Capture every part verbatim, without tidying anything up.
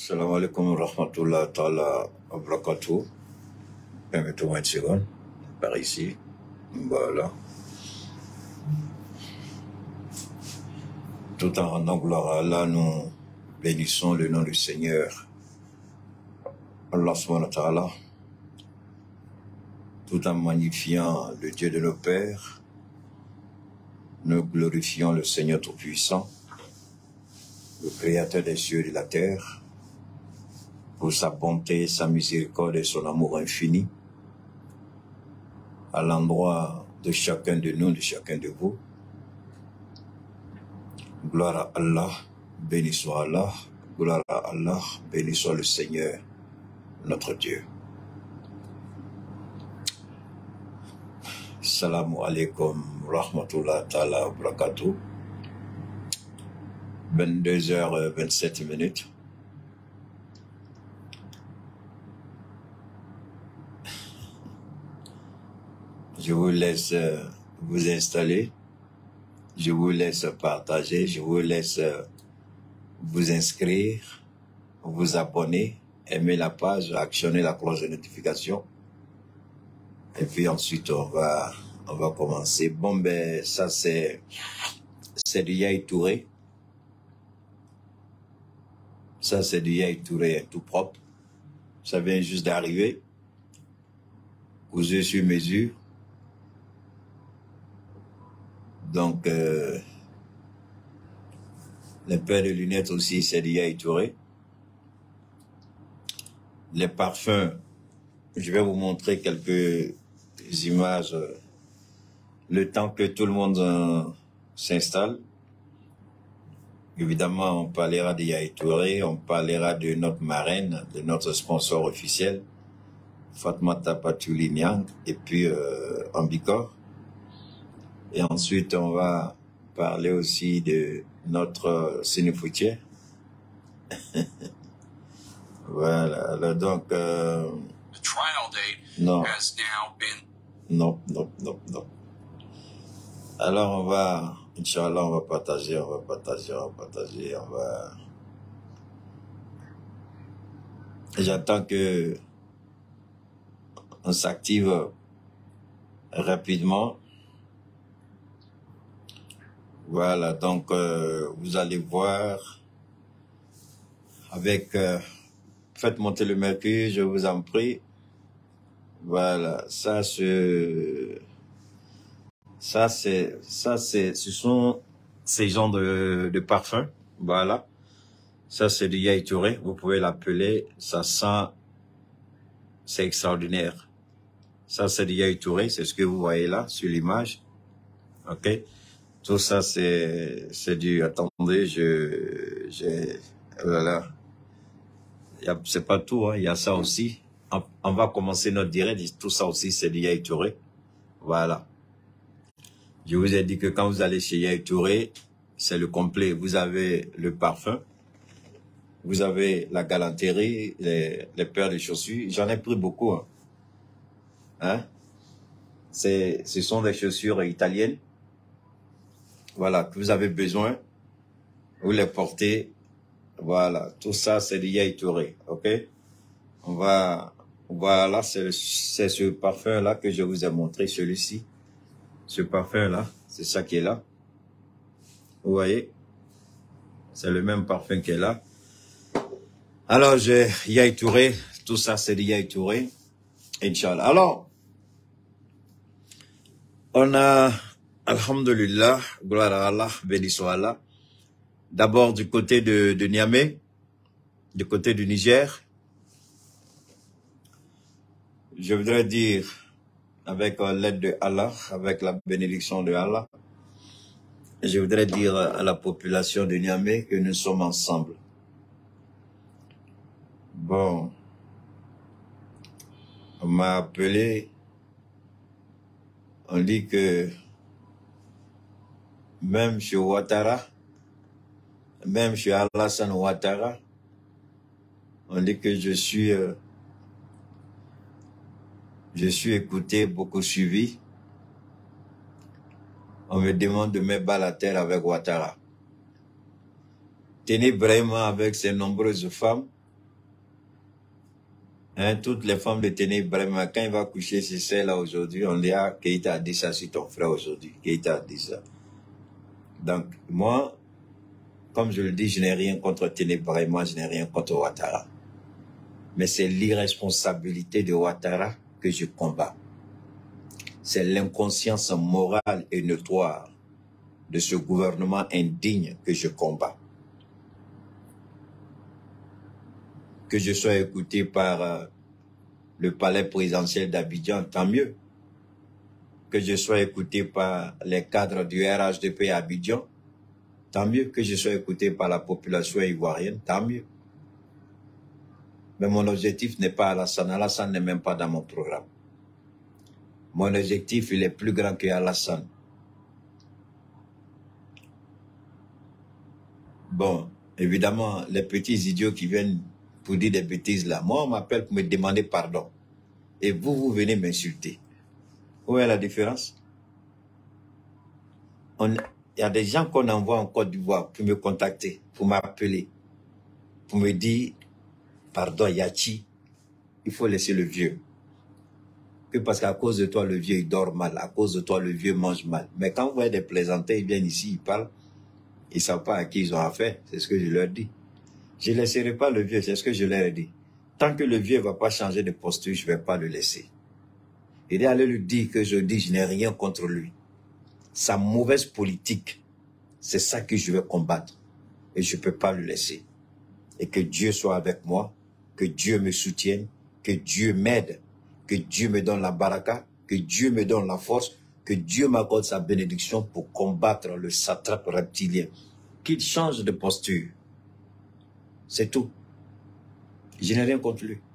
Salam alaikum wa rahmatullah ta'ala wa barakatuh. Permettez-moi une seconde. Par ici. Voilà. Tout en rendant gloire à Allah, nous bénissons le nom du Seigneur. Allah subhanahu wa ta'ala. Tout en magnifiant le Dieu de nos pères, nous glorifions le Seigneur Tout-Puissant, le Créateur des cieux et de la terre, pour sa bonté, sa miséricorde et son amour infini, à l'endroit de chacun de nous, de chacun de vous. Gloire à Allah, béni soit Allah, gloire à Allah, béni soit le Seigneur, notre Dieu. Salam alaikum, rahmatullah ta'ala, barakatuh. vingt-deux heures vingt-sept minutes. Je vous laisse euh, vous installer, je vous laisse partager, je vous laisse euh, vous inscrire, vous abonner, aimer la page, actionner la cloche de notification. Et puis ensuite, on va, on va commencer. Bon, ben, ça, c'est, c'est du Yaya Touré. Ça, c'est du Yaya Touré tout propre. Ça vient juste d'arriver. Cousu sur mesure. Donc, euh, les paires de lunettes aussi, c'est du Yaya Touré. Les parfums, je vais vous montrer quelques images. Euh, le temps que tout le monde euh, s'installe. Évidemment, on parlera de Yaya Touré, on parlera de notre marraine, de notre sponsor officiel, Fatmata Patouli Niang, et puis euh, Ambicor. Et ensuite, on va parler aussi de notre euh, cinéfoutier. Voilà, alors donc... Euh, non. non, non, non, non. Alors, on va... Inch'Allah, on va partager, on va partager, on va partager, on va... J'attends que on s'active rapidement. Voilà, donc euh, vous allez voir avec... Euh, faites monter le mercure, je vous en prie. Voilà, ça c'est... Ça, c'est, ça, c'est, ce sont ces genres de, de parfums. Voilà. Ça, c'est du Yaya Touré. Vous pouvez l'appeler. Ça sent, c'est extraordinaire. Ça, c'est du Yaya Touré. C'est ce que vous voyez là, sur l'image. OK? Tout ça, c'est, c'est du, attendez, je, j'ai, voilà. C'est pas tout, hein. Il y a ça aussi. On, on va commencer notre direct. Tout ça aussi, c'est du Yaya Touré. Voilà. Je vous ai dit que quand vous allez chez Yaya Touré, c'est le complet. Vous avez le parfum, vous avez la galanterie, les, les paires de chaussures. J'en ai pris beaucoup. Hein. Hein? C'est, ce sont des chaussures italiennes. Voilà, que vous avez besoin. Vous les portez. Voilà, tout ça, c'est du Yaya Touré. OK? On va, voilà, c'est ce parfum-là que je vous ai montré, celui-ci. Ce parfum-là, c'est ça qui est là. Vous voyez? C'est le même parfum qui est là. Alors, j'ai Yaya Touré. Tout ça, c'est du Yaya Touré. Inch'Allah. Alors, on a, alhamdulillah, gloire à Allah, béni soit Allah. D'abord, du côté de, de Niamey, du côté du Niger, je voudrais dire, avec l'aide de Allah, avec la bénédiction de Allah, je voudrais dire à la population de Niamey que nous sommes ensemble. Bon, on m'a appelé, on dit que même chez Ouattara, même chez Alassane Ouattara, on dit que je suis... Euh, Je suis écouté, beaucoup suivi. On me demande de mettre balle à terre avec Ouattara. Tenez vraiment avec ses nombreuses femmes. Hein, toutes les femmes de Téné, vraiment, quand il va coucher sur celle-là aujourd'hui, on dira Keïta a dit ça sur ton frère aujourd'hui. Keïta a dit ça. Donc, moi, comme je le dis, je n'ai rien contre Téné, vraiment, je n'ai rien contre Ouattara. Mais c'est l'irresponsabilité de Ouattara que je combats. C'est l'inconscience morale et notoire de ce gouvernement indigne que je combats. Que je sois écouté par euh, le palais présidentiel d'Abidjan, tant mieux. Que je sois écouté par les cadres du R H D P à Abidjan, tant mieux. Que je sois écouté par la population ivoirienne, tant mieux. Mais mon objectif n'est pas Alassane. Alassane n'est même pas dans mon programme. Mon objectif, il est plus grand que Alassane. Bon, évidemment, les petits idiots qui viennent pour dire des bêtises là, moi, on m'appelle pour me demander pardon. Et vous, vous venez m'insulter. Où est la différence? Il y a des gens qu'on envoie en Côte d'Ivoire pour me contacter, pour m'appeler, pour me dire, pardon, Yachi, il faut laisser le vieux. Que parce qu'à cause de toi, le vieux, il dort mal. À cause de toi, le vieux mange mal. Mais quand vous voyez des plaisantés, ils viennent ici, ils parlent, ils ne savent pas à qui ils ont affaire. C'est ce que je leur dis. Je ne laisserai pas le vieux, c'est ce que je leur ai dit. Tant que le vieux ne va pas changer de posture, je ne vais pas le laisser. Il est allé lui dire que je dis, je n'ai rien contre lui. Sa mauvaise politique, c'est ça que je vais combattre. Et je ne peux pas le laisser. Et que Dieu soit avec moi, que Dieu me soutienne, que Dieu m'aide, que Dieu me donne la baraka, que Dieu me donne la force, que Dieu m'accorde sa bénédiction pour combattre le satrape reptilien. Qu'il change de posture. C'est tout. Je n'ai rien contre lui.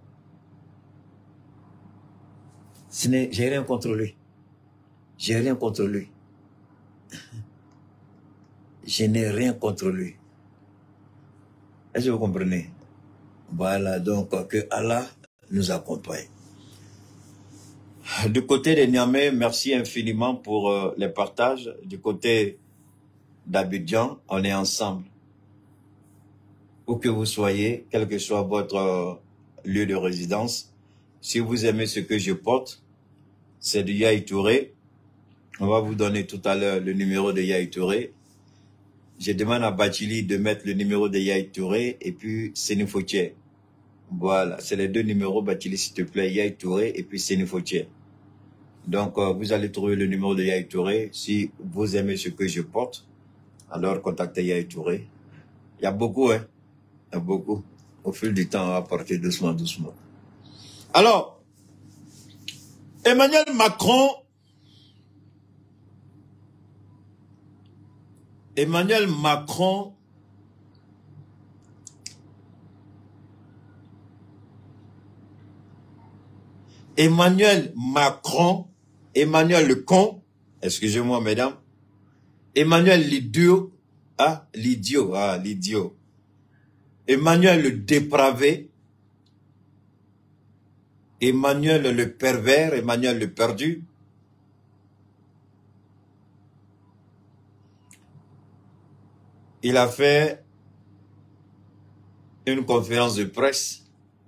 J'ai rien contre lui. J'ai rien contre lui. Je n'ai rien contre lui. Est-ce que vous comprenez? Voilà, donc que Allah nous accompagne. Du côté de Niamey, merci infiniment pour euh, les partages. Du côté d'Abidjan, on est ensemble. Où que vous soyez, quel que soit votre euh, lieu de résidence, si vous aimez ce que je porte, c'est du Yaya Touré. On va vous donner tout à l'heure le numéro de Yaya Touré. Je demande à Bachili de mettre le numéro de Yaya Touré et puis Sénifotier. Voilà, c'est les deux numéros, Bachili, s'il te plaît, Yaya Touré et puis Sénifotier. Donc, euh, vous allez trouver le numéro de Yaya Touré. Si vous aimez ce que je porte, alors contactez Yaya Touré. Il y a beaucoup, hein. Il y a beaucoup. Au fil du temps, on va partir doucement, doucement. Alors, Emmanuel Macron, Emmanuel Macron, Emmanuel Macron, Emmanuel le con, excusez-moi mesdames, Emmanuel l'idiot, ah, l'idiot, ah, l'idiot, Emmanuel le dépravé, Emmanuel le pervers, Emmanuel le perdu, il a fait une conférence de presse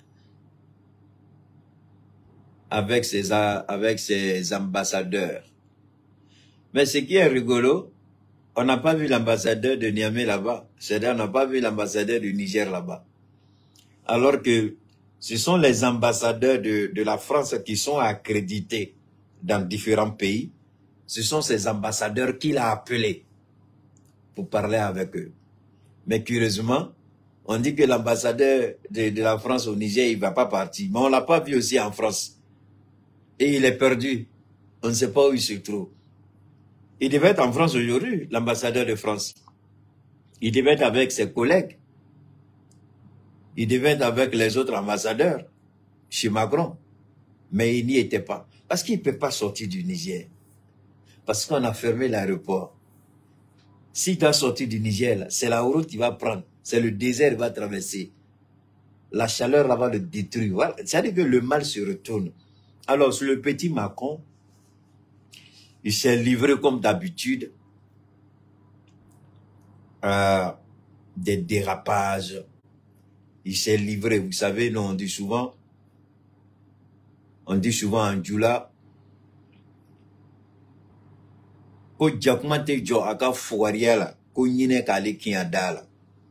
avec ses, avec ses ambassadeurs. Mais ce qui est rigolo, on n'a pas vu l'ambassadeur de Niamey là-bas. C'est-à-dire, on n'a pas vu l'ambassadeur du Niger là-bas. Alors que ce sont les ambassadeurs de, de la France qui sont accrédités dans différents pays. Ce sont ces ambassadeurs qu'il a appelés pour parler avec eux. Mais curieusement, on dit que l'ambassadeur de, de la France au Niger, il ne va pas partir. Mais on ne l'a pas vu aussi en France. Et il est perdu. On ne sait pas où il se trouve. Il devait être en France aujourd'hui, l'ambassadeur de France. Il devait être avec ses collègues. Il devait être avec les autres ambassadeurs chez Macron. Mais il n'y était pas. Parce qu'il ne peut pas sortir du Niger. Parce qu'on a fermé l'aéroport. S'il doit sortir du Niger, c'est la route qu'il va prendre. C'est le désert qu'il va traverser. La chaleur là va le détruire. Voilà. C'est-à-dire que le mal se retourne. Alors, sur le petit Macron, il s'est livré comme d'habitude à des dérapages. Il s'est livré, vous savez, nous on dit souvent, On dit souvent en Djoula, ko jakumate jo aka fouariala, ko nyine kale kiandala.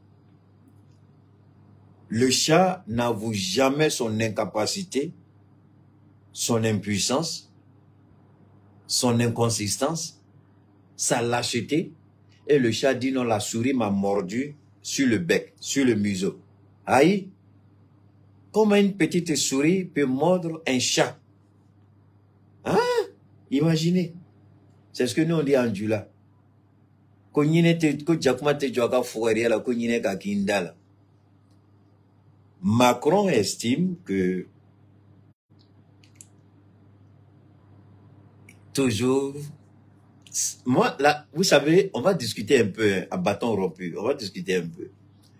Le chat n'avoue jamais son incapacité, son impuissance, son inconsistance, sa lâcheté. Et le chat dit non, la souris m'a mordu sur le bec, sur le museau. Aïe, comment une petite souris peut mordre un chat? Hein? Imaginez. C'est ce que nous on dit en Djoula. Macron estime que toujours, moi là, vous savez, on va discuter un peu à bâton rompu, on va discuter un peu.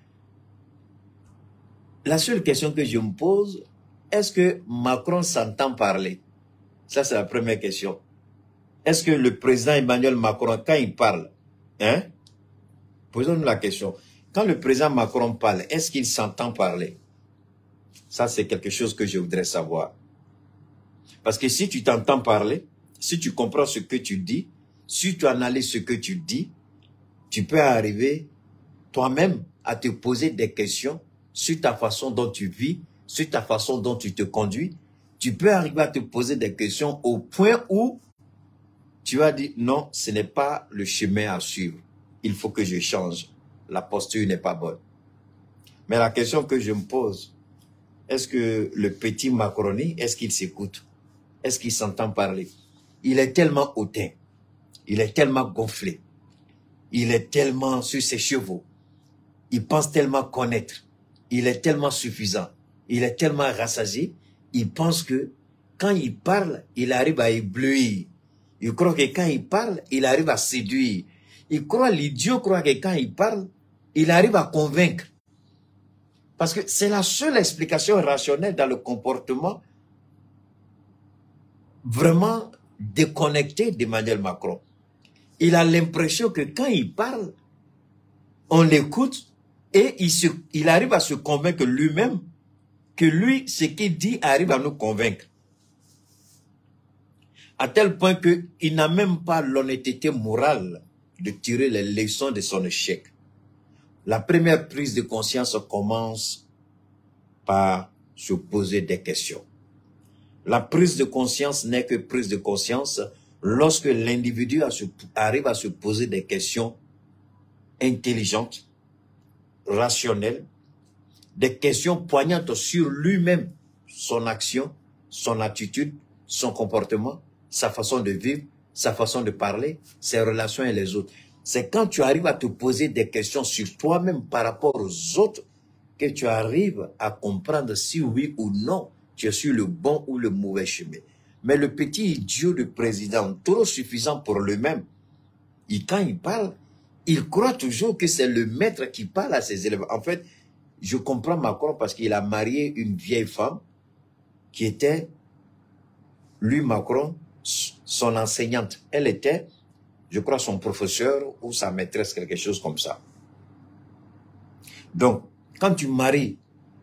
La seule question que je me pose, est-ce que Macron s'entend parler? Ça c'est la première question. Est-ce que le président Emmanuel Macron, quand il parle, hein, posons-nous la question, quand le président Macron parle, est-ce qu'il s'entend parler? Ça, c'est quelque chose que je voudrais savoir. Parce que si tu t'entends parler, si tu comprends ce que tu dis, si tu analyses ce que tu dis, tu peux arriver toi-même à te poser des questions sur ta façon dont tu vis, sur ta façon dont tu te conduis. Tu peux arriver à te poser des questions au point où tu vas dire non, ce n'est pas le chemin à suivre. Il faut que je change. La posture n'est pas bonne. Mais la question que je me pose, est-ce que le petit Macroni, est-ce qu'il s'écoute? Est-ce qu'il s'entend parler? Il est tellement hautain. Il est tellement gonflé. Il est tellement sur ses chevaux. Il pense tellement connaître. Il est tellement suffisant. Il est tellement rassasié. Il pense que quand il parle, il arrive à éblouir. Il croit que quand il parle, il arrive à séduire. Il croit, l'idiot croit que quand il parle, il arrive à convaincre. Parce que c'est la seule explication rationnelle dans le comportement vraiment déconnecté d'Emmanuel Macron. Il a l'impression que quand il parle, on l'écoute et il, se, il arrive à se convaincre lui-même que lui, ce qu'il dit arrive à nous convaincre. À tel point qu'il n'a même pas l'honnêteté morale de tirer les leçons de son échec. La première prise de conscience commence par se poser des questions. La prise de conscience n'est que prise de conscience lorsque l'individu arrive à se poser des questions intelligentes, rationnelles, des questions poignantes sur lui-même, son action, son attitude, son comportement, sa façon de vivre, sa façon de parler, ses relations et les autres. C'est quand tu arrives à te poser des questions sur toi-même par rapport aux autres que tu arrives à comprendre si oui ou non tu es sur le bon ou le mauvais chemin. Mais le petit idiot du président, trop suffisant pour lui-même, il, quand il parle, il croit toujours que c'est le maître qui parle à ses élèves. En fait, je comprends Macron parce qu'il a marié une vieille femme qui était, lui Macron, son enseignante. Elle était, je crois, son professeur ou sa maîtresse, quelque chose comme ça. Donc, quand tu maries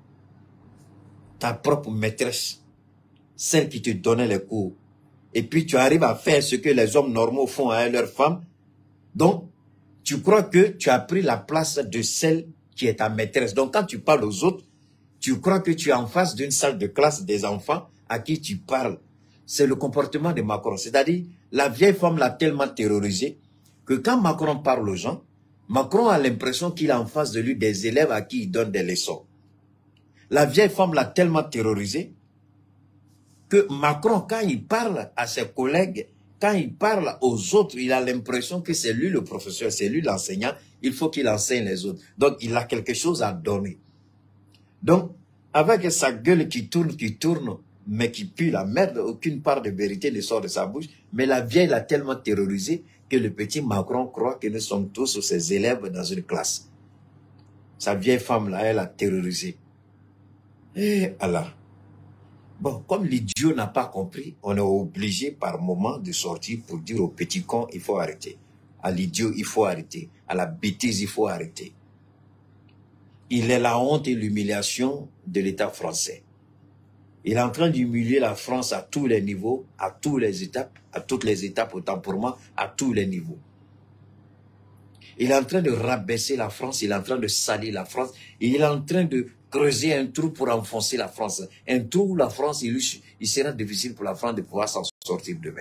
ta propre maîtresse, celle qui te donnait les cours, et puis tu arrives à faire ce que les hommes normaux font à leurs femmes, donc tu crois que tu as pris la place de celle qui est ta maîtresse. Donc quand tu parles aux autres, tu crois que tu es en face d'une salle de classe des enfants à qui tu parles. C'est le comportement de Macron. C'est-à-dire, la vieille femme l'a tellement terrorisé que quand Macron parle aux gens, Macron a l'impression qu'il a en face de lui des élèves à qui il donne des leçons. La vieille femme l'a tellement terrorisé que Macron, quand il parle à ses collègues, quand il parle aux autres, il a l'impression que c'est lui le professeur, c'est lui l'enseignant, il faut qu'il enseigne les autres. Donc, il a quelque chose à donner. Donc, avec sa gueule qui tourne, qui tourne, mais qui pue la merde, aucune part de vérité ne sort de sa bouche, mais la vieille l'a tellement terrorisé que le petit Macron croit que nous sommes tous ses élèves dans une classe. Sa vieille femme-là, elle a terrorisé. Eh Allah. Bon, comme l'idiot n'a pas compris, on est obligé par moment de sortir pour dire au petit con, il faut arrêter. À l'idiot, il faut arrêter. À la bêtise, il faut arrêter. Il est la honte et l'humiliation de l'État français. Il est en train d'humilier la France à tous les niveaux, à tous les étapes, à toutes les étapes, autant pour moi, à tous les niveaux. Il est en train de rabaisser la France, il est en train de salir la France, et il est en train de creuser un trou pour enfoncer la France. Un trou où la France, il, il sera difficile pour la France de pouvoir s'en sortir demain.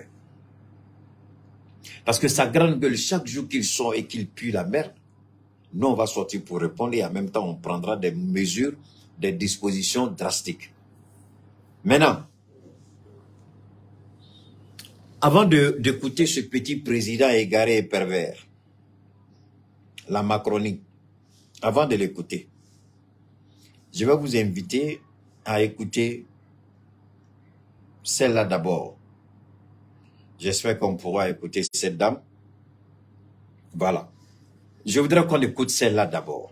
Parce que sa grande gueule, chaque jour qu'il sort et qu'il pue la merde, nous on va sortir pour répondre et en même temps on prendra des mesures, des dispositions drastiques. Maintenant, avant d'écouter ce petit président égaré et pervers, la Macronie, avant de l'écouter, je vais vous inviter à écouter celle-là d'abord. J'espère qu'on pourra écouter cette dame. Voilà. Je voudrais qu'on écoute celle-là d'abord.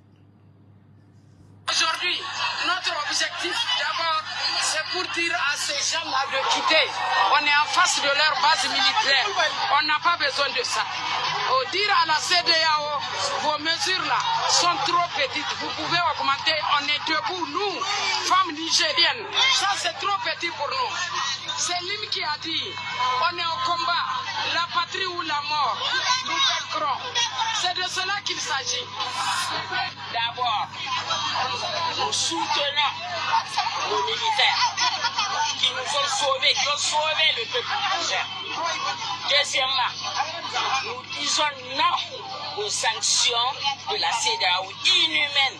Aujourd'hui, notre objectif d'abord, c'est pour dire à ces gens-là de quitter. On est en face de leur base militaire. On n'a pas besoin de ça. Au dire à la C D A O, vos mesures-là sont trop petites. Vous pouvez augmenter. On est debout, nous, femmes nigériennes. Ça, c'est trop petit pour nous. C'est lui qui a dit, on est au combat, la patrie ou la mort, nous vaincrons. C'est de cela qu'il s'agit. D'abord, nous soutenons nos militaires qui nous ont sauvés, qui ont sauvé le peuple nigérien. Deuxièmement, nous disons non aux sanctions de la C D A O inhumaines.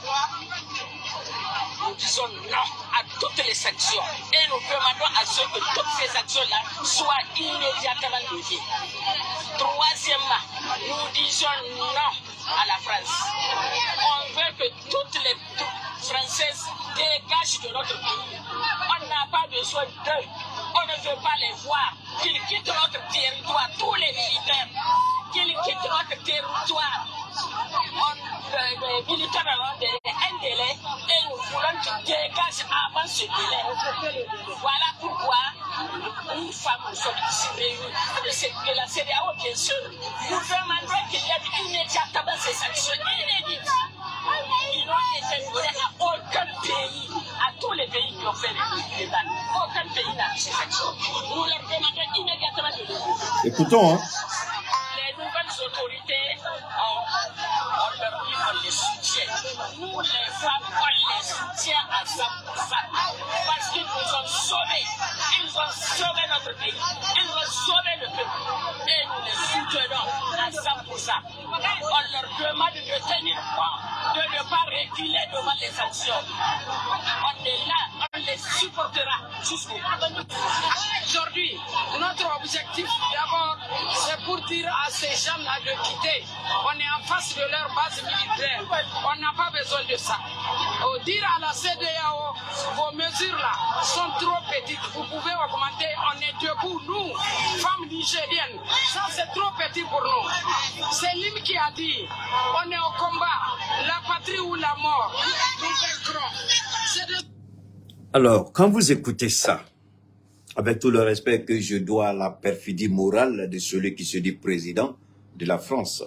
Nous disons non à toutes les sanctions et nous demandons à ce que toutes ces actions-là soient immédiatement levées. Troisièmement, nous disons non à la France. On veut que toutes les troupes françaises dégagent de notre pays. On n'a pas besoin d'eux. On ne veut pas les voir. Qu'ils quittent notre territoire, tous les militaires. Qu'ils quittent notre territoire. On, euh, les militaires ont un délai et nous voulons qu'ils dégagent avant ce délai. Voilà pourquoi nous femmes nous sommes ici réunis de la C D A O, bien sûr. Nous demandons qu'il y ait immédiatement ces sanctions inédites. Ils n'ont été données à aucun pays, à tous les pays qui ont fait les débats. Aucun pays n'a ces sanctions. Nous leur demandons immédiatement de les Écoutons, hein. Les nouvelles autorités, on, on leur dit qu'on les soutient. Nous, les femmes, on les soutient à cent pour cent. Parce qu'ils nous ont sauvés. Ils ont sauvé notre pays. Ils ont sauvé le peuple. Et nous les soutenons à cent pour cent. On leur demande de tenir compte, de ne pas reculer devant les sanctions. On est là, on les supportera jusqu'au bout. Aujourd'hui, notre objectif d'abord, c'est pour dire à ces gens-là de quitter. On est en face de leur base militaire. On n'a pas besoin de ça. Au dire à la C D A O, vos mesures-là sont trop petites. Vous pouvez augmenter. On est debout, nous, femmes nigériennes. Ça, c'est trop petit pour nous. C'est lui qui a dit, on est au combat, la patrie ou la mort. Nous vaincrons. C'est de... Alors, quand vous écoutez ça, avec tout le respect que je dois à la perfidie morale de celui qui se dit président de la France,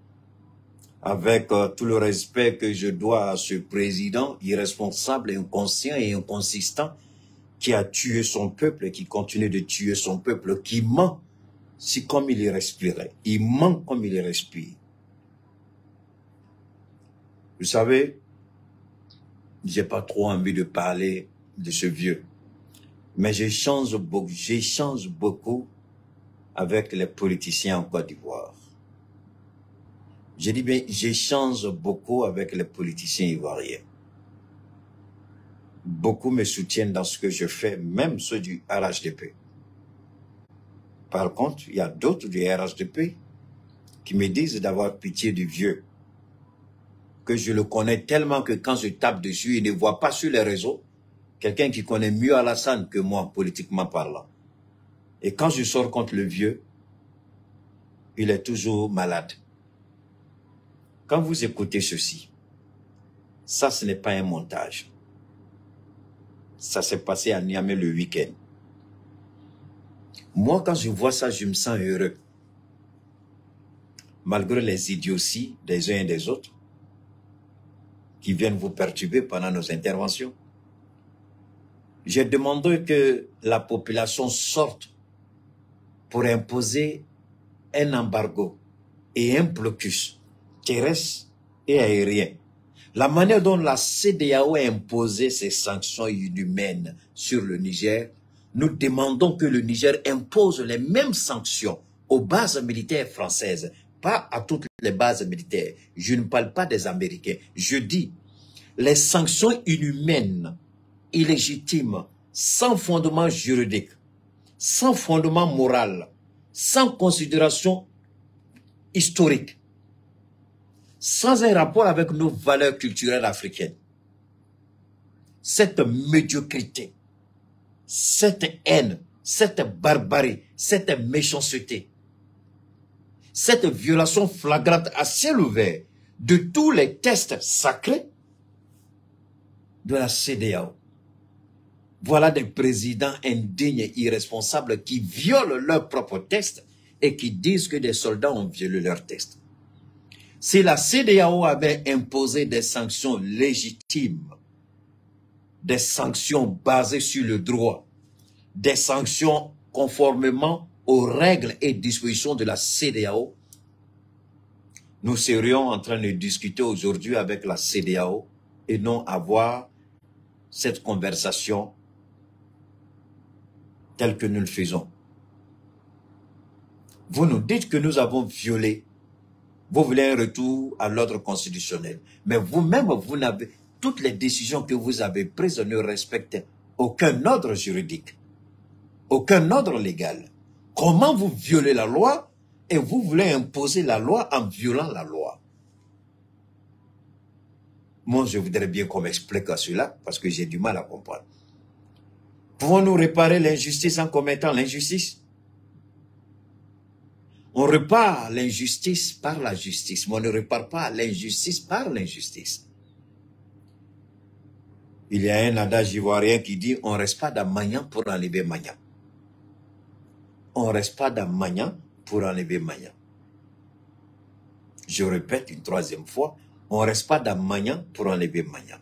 avec euh, tout le respect que je dois à ce président irresponsable, inconscient et inconsistant qui a tué son peuple et qui continue de tuer son peuple, qui ment si comme il y respirait. Il ment comme il y respire. Vous savez, j'ai pas trop envie de parler de ce vieux. Mais j'échange beaucoup, j'échange beaucoup avec les politiciens en Côte d'Ivoire. Je dis bien, j'échange beaucoup avec les politiciens ivoiriens. Beaucoup me soutiennent dans ce que je fais, même ceux du R H D P. Par contre, il y a d'autres du R H D P qui me disent d'avoir pitié du vieux. Que je le connais tellement que quand je tape dessus, il ne voit pas sur les réseaux quelqu'un qui connaît mieux Alassane que moi, politiquement parlant. Et quand je sors contre le vieux, il est toujours malade. Quand vous écoutez ceci, ça, ce n'est pas un montage. Ça s'est passé à Niamey le week-end. Moi, quand je vois ça, je me sens heureux. Malgré les idioties des uns et des autres, qui viennent vous perturber pendant nos interventions. j'ai demandé que la population sorte pour imposer un embargo et un blocus terrestre et aérien. La manière dont la C D A O a imposé ces sanctions inhumaines sur le Niger, nous demandons que le Niger impose les mêmes sanctions aux bases militaires françaises, pas à toutes les bases militaires. Je ne parle pas des Américains. Je dis les sanctions inhumaines, illégitimes, sans fondement juridique, sans fondement moral, sans considération historique, sans un rapport avec nos valeurs culturelles africaines. Cette médiocrité, cette haine, cette barbarie, cette méchanceté, cette violation flagrante à ciel ouvert de tous les textes sacrés de la C D A O. Voilà des présidents indignes et irresponsables qui violent leurs propres textes et qui disent que des soldats ont violé leurs textes. Si la C D A O avait imposé des sanctions légitimes, des sanctions basées sur le droit, des sanctions conformément aux règles et dispositions de la C D A O, nous serions en train de discuter aujourd'hui avec la C D A O et non avoir cette conversation telle que nous le faisons. Vous nous dites que nous avons violé. Vous voulez un retour à l'ordre constitutionnel. Mais vous-même, vous n'avez, toutes les décisions que vous avez prises ne respectent aucun ordre juridique, aucun ordre légal. Comment vous violez la loi et vous voulez imposer la loi en violant la loi? Moi, je voudrais bien qu'on m'explique à cela parce que j'ai du mal à comprendre. Pouvons-nous réparer l'injustice en commettant l'injustice? On répare l'injustice par la justice, mais on ne répare pas l'injustice par l'injustice. Il y a un adage ivoirien qui dit « on ne reste pas dans Magnan pour enlever Magnan ». On ne reste pas dans Magnan pour enlever Magnan. Je répète une troisième fois, on ne reste pas dans Magnan pour enlever Magnan.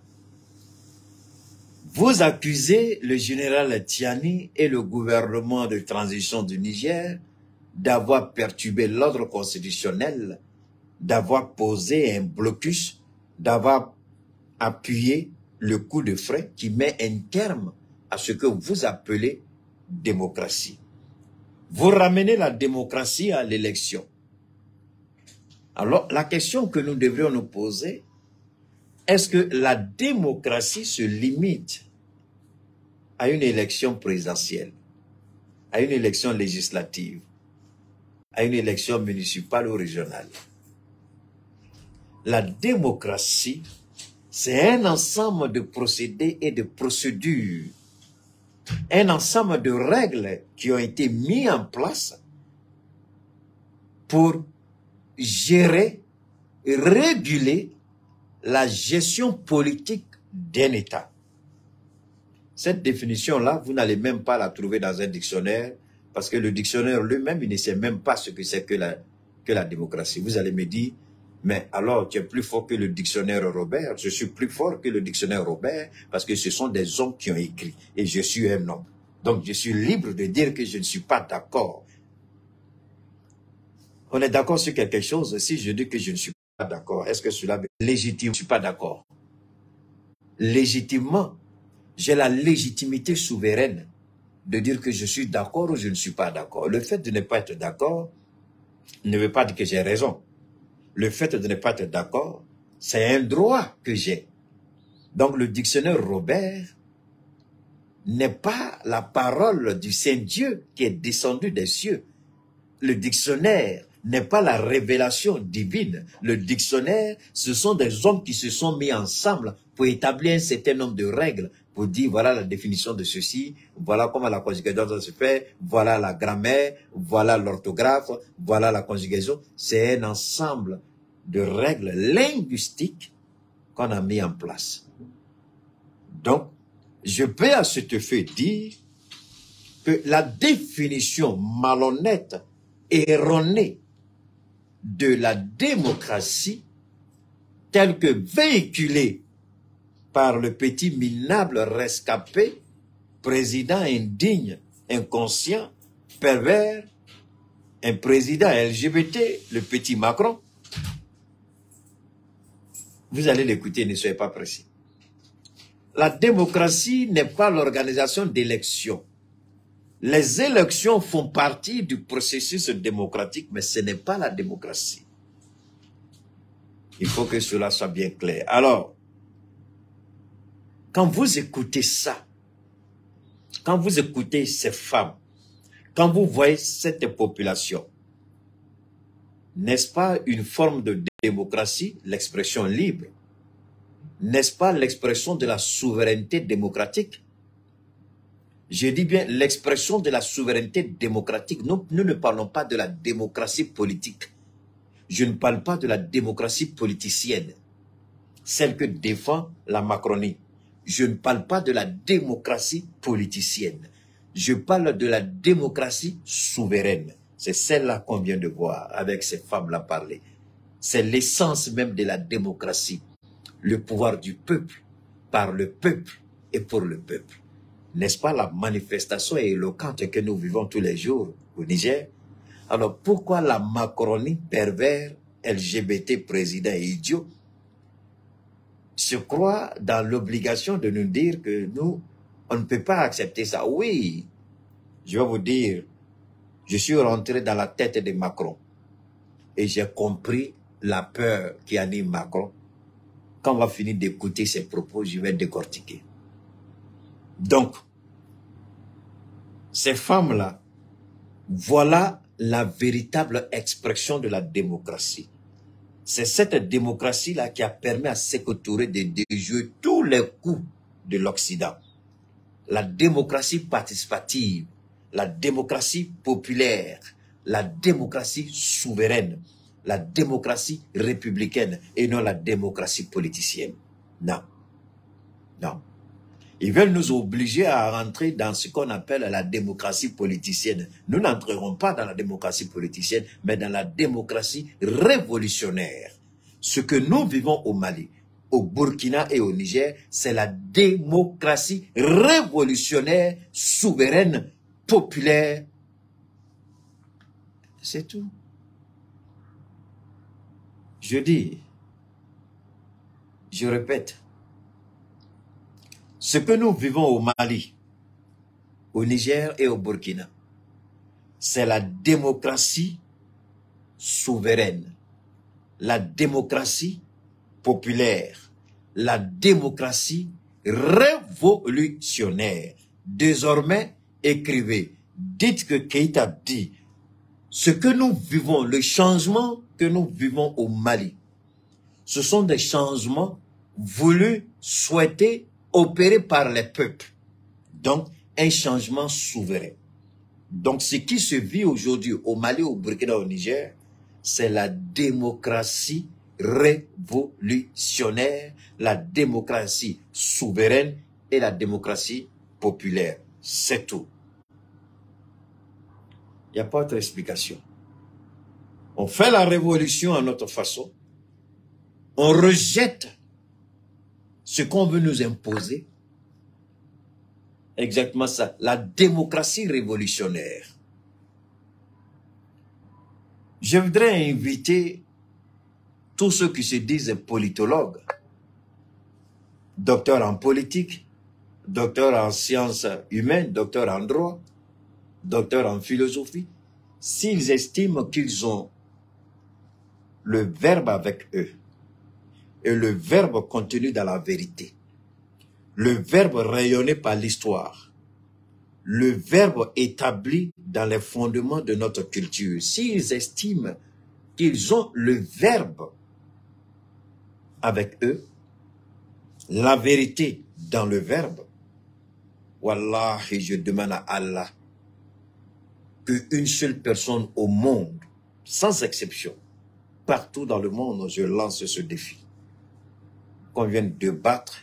Vous accusez le général Tiani et le gouvernement de transition du Niger d'avoir perturbé l'ordre constitutionnel, d'avoir posé un blocus, d'avoir appuyé le coup de frein qui met un terme à ce que vous appelez démocratie. Vous ramenez la démocratie à l'élection. Alors, la question que nous devrions nous poser, est-ce que la démocratie se limite à une élection présidentielle, à une élection législative, à une élection municipale ou régionale? La démocratie, c'est un ensemble de procédés et de procédures, un ensemble de règles qui ont été mis en place pour gérer et réguler la gestion politique d'un État. Cette définition-là, vous n'allez même pas la trouver dans un dictionnaire, parce que le dictionnaire lui-même, il ne sait même pas ce que c'est que la, que la démocratie. Vous allez me dire, mais alors tu es plus fort que le dictionnaire Robert. Je suis plus fort que le dictionnaire Robert, parce que ce sont des hommes qui ont écrit, et je suis un homme. Donc je suis libre de dire que je ne suis pas d'accord. On est d'accord sur quelque chose. Si je dis que je ne suis pas d'accord, est-ce que cela est légitime? Je ne suis pas d'accord. Légitimement, j'ai la légitimité souveraine de dire que je suis d'accord ou je ne suis pas d'accord. Le fait de ne pas être d'accord ne veut pas dire que j'ai raison. Le fait de ne pas être d'accord, c'est un droit que j'ai. Donc le dictionnaire Robert n'est pas la parole du Saint-Dieu qui est descendu des cieux. Le dictionnaire n'est pas la révélation divine. Le dictionnaire, ce sont des hommes qui se sont mis ensemble pour établir un certain nombre de règles, pour dire voilà la définition de ceci, voilà comment la conjugaison se fait, voilà la grammaire, voilà l'orthographe, voilà la conjugaison. C'est un ensemble de règles linguistiques qu'on a mis en place. Donc, je peux à cet effet dire que la définition malhonnête et erronée de la démocratie, telle que véhiculée par le petit minable rescapé président indigne, inconscient, pervers, un président L G B T, le petit Macron. Vous allez l'écouter, ne soyez pas pressés. La démocratie n'est pas l'organisation d'élections. Les élections font partie du processus démocratique, mais ce n'est pas la démocratie. Il faut que cela soit bien clair. Alors, quand vous écoutez ça, quand vous écoutez ces femmes, quand vous voyez cette population, n'est-ce pas une forme de démocratie, l'expression libre? N'est-ce pas l'expression de la souveraineté démocratique? Je dis bien l'expression de la souveraineté démocratique. Nous, nous ne parlons pas de la démocratie politique. Je ne parle pas de la démocratie politicienne, celle que défend la Macronie. Je ne parle pas de la démocratie politicienne. Je parle de la démocratie souveraine. C'est celle-là qu'on vient de voir avec ces femmes-là parler. C'est l'essence même de la démocratie. Le pouvoir du peuple, par le peuple et pour le peuple. N'est-ce pas la manifestation éloquente que nous vivons tous les jours au Niger? Alors pourquoi la Macronie pervers, L G B T, président et idiot, se croit dans l'obligation de nous dire que nous, on ne peut pas accepter ça? Oui, je vais vous dire, je suis rentré dans la tête de Macron et j'ai compris la peur qui anime Macron. Quand on va finir d'écouter ses propos, je vais décortiquer. Donc, ces femmes-là, voilà la véritable expression de la démocratie. C'est cette démocratie-là qui a permis à Sékou Touré de déjouer tous les coups de l'Occident. La démocratie participative, la démocratie populaire, la démocratie souveraine, la démocratie républicaine et non la démocratie politicienne. Non. Non. Ils veulent nous obliger à rentrer dans ce qu'on appelle la démocratie politicienne. Nous n'entrerons pas dans la démocratie politicienne, mais dans la démocratie révolutionnaire. Ce que nous vivons au Mali, au Burkina et au Niger, c'est la démocratie révolutionnaire, souveraine, populaire. C'est tout. Je dis, je répète, ce que nous vivons au Mali, au Niger et au Burkina, c'est la démocratie souveraine, la démocratie populaire, la démocratie révolutionnaire. Désormais, écrivez, dites que Keïta dit, ce que nous vivons, le changement que nous vivons au Mali, ce sont des changements voulus, souhaités, opérés par les peuples. Donc, un changement souverain. Donc, ce qui se vit aujourd'hui au Mali, au Burkina, au Niger, c'est la démocratie révolutionnaire, la démocratie souveraine et la démocratie populaire. C'est tout. Il n'y a pas d'autre explication. On fait la révolution à notre façon. On rejette ce qu'on veut nous imposer. Exactement ça. La démocratie révolutionnaire. Je voudrais inviter tous ceux qui se disent politologues, docteurs en politique, docteurs en sciences humaines, docteurs en droit, docteurs en philosophie, s'ils estiment qu'ils ont le verbe avec eux, et le verbe contenu dans la vérité, le verbe rayonné par l'histoire, le verbe établi dans les fondements de notre culture, s'ils estiment qu'ils ont le verbe avec eux, la vérité dans le verbe, Wallahi, je demande à Allah qu'une seule personne au monde, sans exception, partout dans le monde, je lance ce défi, qu'on vienne débattre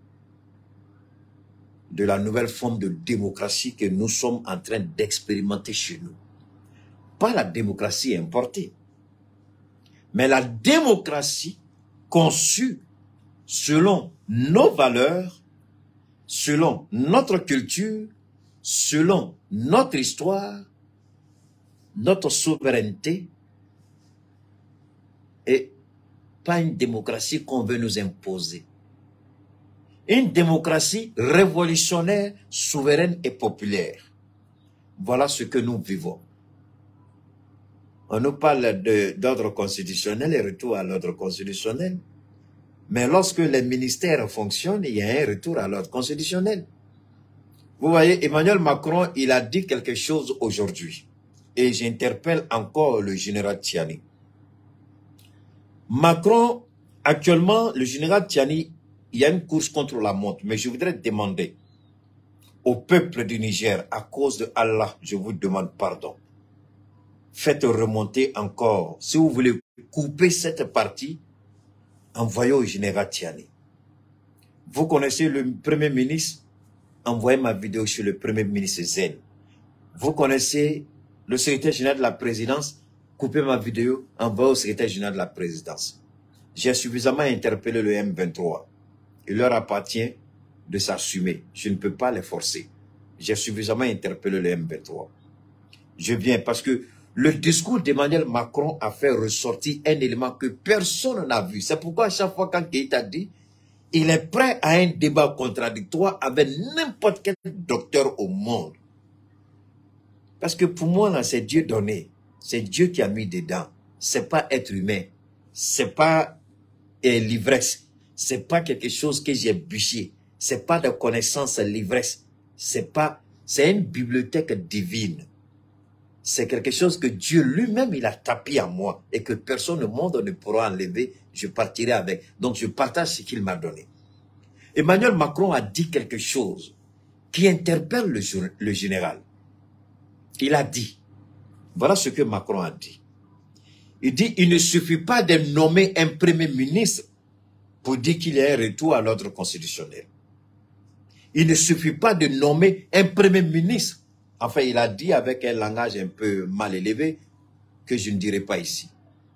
de la nouvelle forme de démocratie que nous sommes en train d'expérimenter chez nous. Pas la démocratie importée, mais la démocratie conçue selon nos valeurs, selon notre culture, selon notre histoire, notre souveraineté, et pas une démocratie qu'on veut nous imposer. Une démocratie révolutionnaire, souveraine et populaire. Voilà ce que nous vivons. On nous parle d'ordre constitutionnel et retour à l'ordre constitutionnel. Mais lorsque les ministères fonctionnent, il y a un retour à l'ordre constitutionnel. Vous voyez, Emmanuel Macron, il a dit quelque chose aujourd'hui. Et j'interpelle encore le général Tiani. Macron, actuellement, le général Tiani, il y a une course contre la montre. Mais je voudrais demander au peuple du Niger, à cause de Allah, je vous demande pardon. Faites remonter encore. Si vous voulez couper cette partie, envoyez au général Tiani. Vous connaissez le Premier ministre? Envoyez ma vidéo sur le Premier ministre Zen. Vous connaissez le secrétaire général de la présidence? Coupez ma vidéo, envoyez au secrétaire général de la présidence. J'ai suffisamment interpellé le M vingt-trois. Il leur appartient de s'assumer. Je ne peux pas les forcer. J'ai suffisamment interpellé le M vingt-trois. Je viens parce que le discours d'Emmanuel Macron a fait ressortir un élément que personne n'a vu. C'est pourquoi à chaque fois quand Keïta dit, il est prêt à un débat contradictoire avec n'importe quel docteur au monde. Parce que pour moi, là, c'est Dieu donné. C'est Dieu qui a mis dedans. C'est pas être humain. C'est pas eh, l'ivresse. C'est pas quelque chose que j'ai bûché. C'est pas de connaissance l'ivresse. C'est pas, c'est une bibliothèque divine. C'est quelque chose que Dieu lui-même, il a tapé à moi et que personne au monde ne pourra enlever. Je partirai avec. Donc, je partage ce qu'il m'a donné. Emmanuel Macron a dit quelque chose qui interpelle le, le général. Il a dit, voilà ce que Macron a dit. Il dit, il ne suffit pas de nommer un premier ministre pour dire qu'il y a un retour à l'ordre constitutionnel. Il ne suffit pas de nommer un premier ministre. Enfin, il a dit avec un langage un peu mal élevé que je ne dirai pas ici.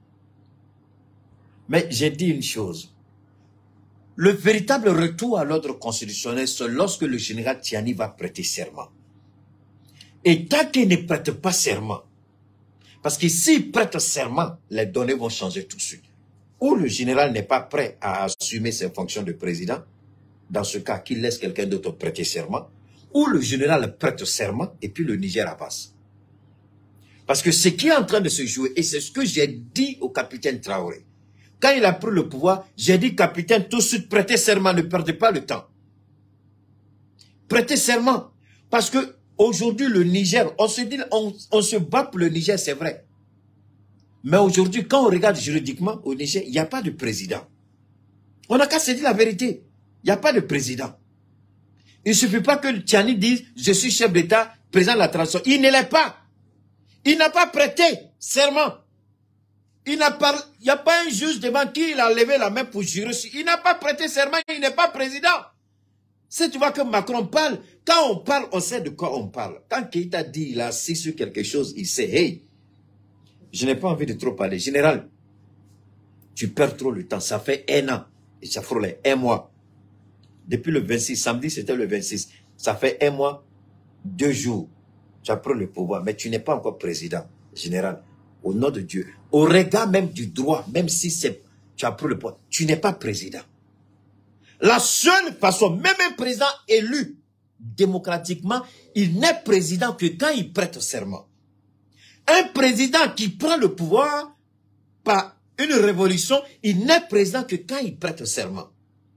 Mais j'ai dit une chose. Le véritable retour à l'ordre constitutionnel, c'est lorsque le général Tiani va prêter serment. Et tant qu'il ne prête pas serment, parce que s'il prête serment, les données vont changer tout de suite. Ou le général n'est pas prêt à assumer ses fonctions de président, dans ce cas, qu'il laisse quelqu'un d'autre prêter serment, ou le général prête serment et puis le Niger avance. Parce que ce qui est en train de se jouer, et c'est ce que j'ai dit au capitaine Traoré, quand il a pris le pouvoir, j'ai dit, capitaine, tout de suite, prêtez serment, ne perdez pas le temps. Prêtez serment. Parce que aujourd'hui, le Niger, on se dit, on, on se bat pour le Niger, c'est vrai. Mais aujourd'hui, quand on regarde juridiquement au Niger, il n'y a pas de président. On n'a qu'à se dire la vérité. Il n'y a pas de président. Il ne suffit pas que Tiani dise, je suis chef d'État, président de la transition. Il ne l'est pas. Il n'a pas prêté serment. Il n'a pas, il n'y a pas un juge devant qui il a levé la main pour jurer. Il n'a pas prêté serment, il n'est pas président. Si tu vois que Macron parle, quand on parle, on sait de quoi on parle. Quand Keïta dit, il a assis sur quelque chose, il sait, hey, je n'ai pas envie de trop parler. Général, tu perds trop le temps. Ça fait un an. Et ça frôlait un mois. Depuis le vingt-six, samedi c'était le vingt-six. Ça fait un mois, deux jours. Tu as pris le pouvoir, mais tu n'es pas encore président, général. Au nom de Dieu. Au regard même du droit, même si c'est, tu as pris le pouvoir, tu n'es pas président. La seule façon, même un président élu démocratiquement, il n'est président que quand il prête serment. Un président qui prend le pouvoir par une révolution, il n'est président que quand il prête serment.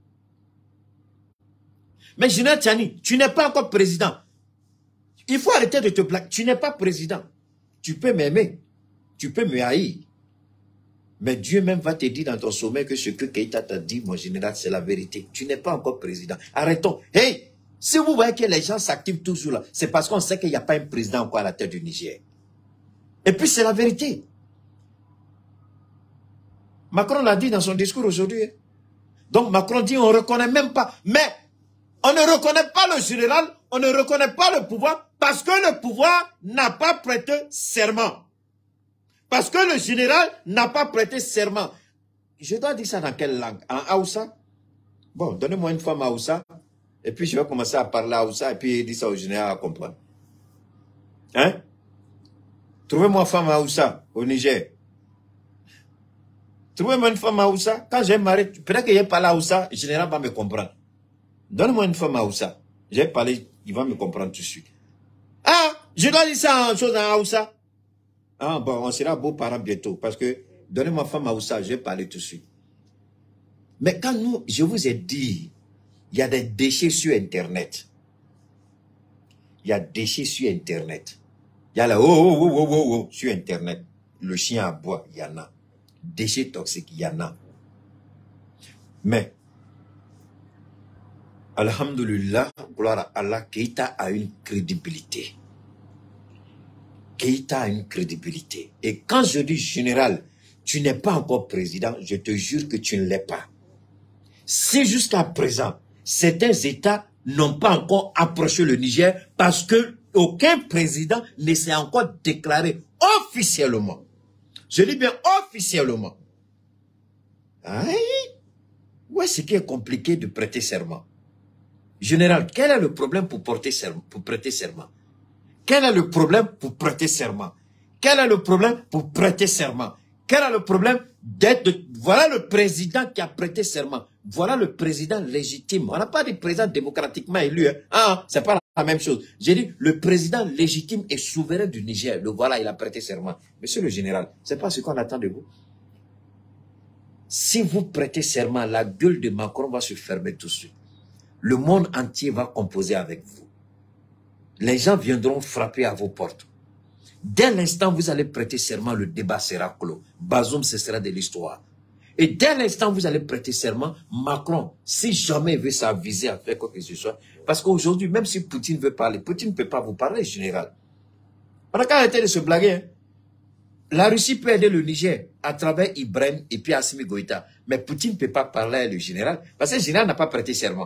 Mais général Tiani, tu n'es pas encore président. Il faut arrêter de te plaindre. Tu n'es pas président. Tu peux m'aimer. Tu peux me haïr. Mais Dieu même va te dire dans ton sommeil que ce que Keïta t'a dit, mon général, c'est la vérité. Tu n'es pas encore président. Arrêtons. Hey, si vous voyez que les gens s'activent toujours là, c'est parce qu'on sait qu'il n'y a pas un président encore à la tête du Niger. Et puis c'est la vérité. Macron l'a dit dans son discours aujourd'hui. Donc Macron dit on ne reconnaît même pas. Mais on ne reconnaît pas le général, on ne reconnaît pas le pouvoir parce que le pouvoir n'a pas prêté serment. Parce que le général n'a pas prêté serment. Je dois dire ça dans quelle langue? En Haoussa? Bon, donnez-moi une femme Haoussa. Et puis je vais commencer à parler à Aoussa et puis il dit ça au général à comprendre. Hein? Trouvez-moi femme à Aoussa au Niger. Trouvez-moi une femme à Aoussa. Quand j'ai marié, peut-être que j'ai parlé à Aoussa, le général va me comprendre. Donne-moi une femme à Aoussa. J'ai parlé, il va me comprendre tout de suite. Ah, je dois dire ça en chose à Aoussa. Ah bon, on sera beaux-parents bientôt parce que donnez-moi femme à Aoussa, je vais parler tout de suite. Mais quand nous, je vous ai dit, il y a des déchets sur Internet. Il y a des déchets sur Internet. Il y a là, oh, oh, oh, oh, oh, oh, sur Internet. Le chien à bois, il y en a. Déchets toxiques, il y en a. Mais, alhamdulillah, gloire à Allah, Keïta a une crédibilité. Keïta a une crédibilité. Et quand je dis général, tu n'es pas encore président, je te jure que tu ne l'es pas. Si jusqu'à présent, certains États n'ont pas encore approché le Niger parce que aucun président ne s'est encore déclaré officiellement. Je dis bien officiellement. Aïe, où est-ce qui est compliqué de prêter serment? Général, quel est le problème pour, porter serment, pour prêter serment? Quel est le problème pour prêter serment? Quel est le problème pour prêter serment? Quel est le problème d'être... Voilà le président qui a prêté serment. Voilà le président légitime. On n'a pas dit président démocratiquement élu. Hein. Ah, c'est pas la même chose. J'ai dit le président légitime et souverain du Niger. Le voilà, il a prêté serment. Monsieur le général, c'est pas ce qu'on attend de vous. Si vous prêtez serment, la gueule de Macron va se fermer tout de suite. Le monde entier va composer avec vous. Les gens viendront frapper à vos portes. Dès l'instant où vous allez prêter serment, le débat sera clos. Bazoum, ce sera de l'histoire. Et dès l'instant où vous allez prêter serment, Macron, si jamais il veut s'aviser à faire quoi que ce soit, parce qu'aujourd'hui, même si Poutine veut parler, Poutine ne peut pas vous parler, général. On a qu'à arrêter de se blaguer. Hein. La Russie peut aider le Niger à travers Ibrahim et puis Assimi Goïta. Mais Poutine ne peut pas parler à le général, parce que le général n'a pas prêté serment.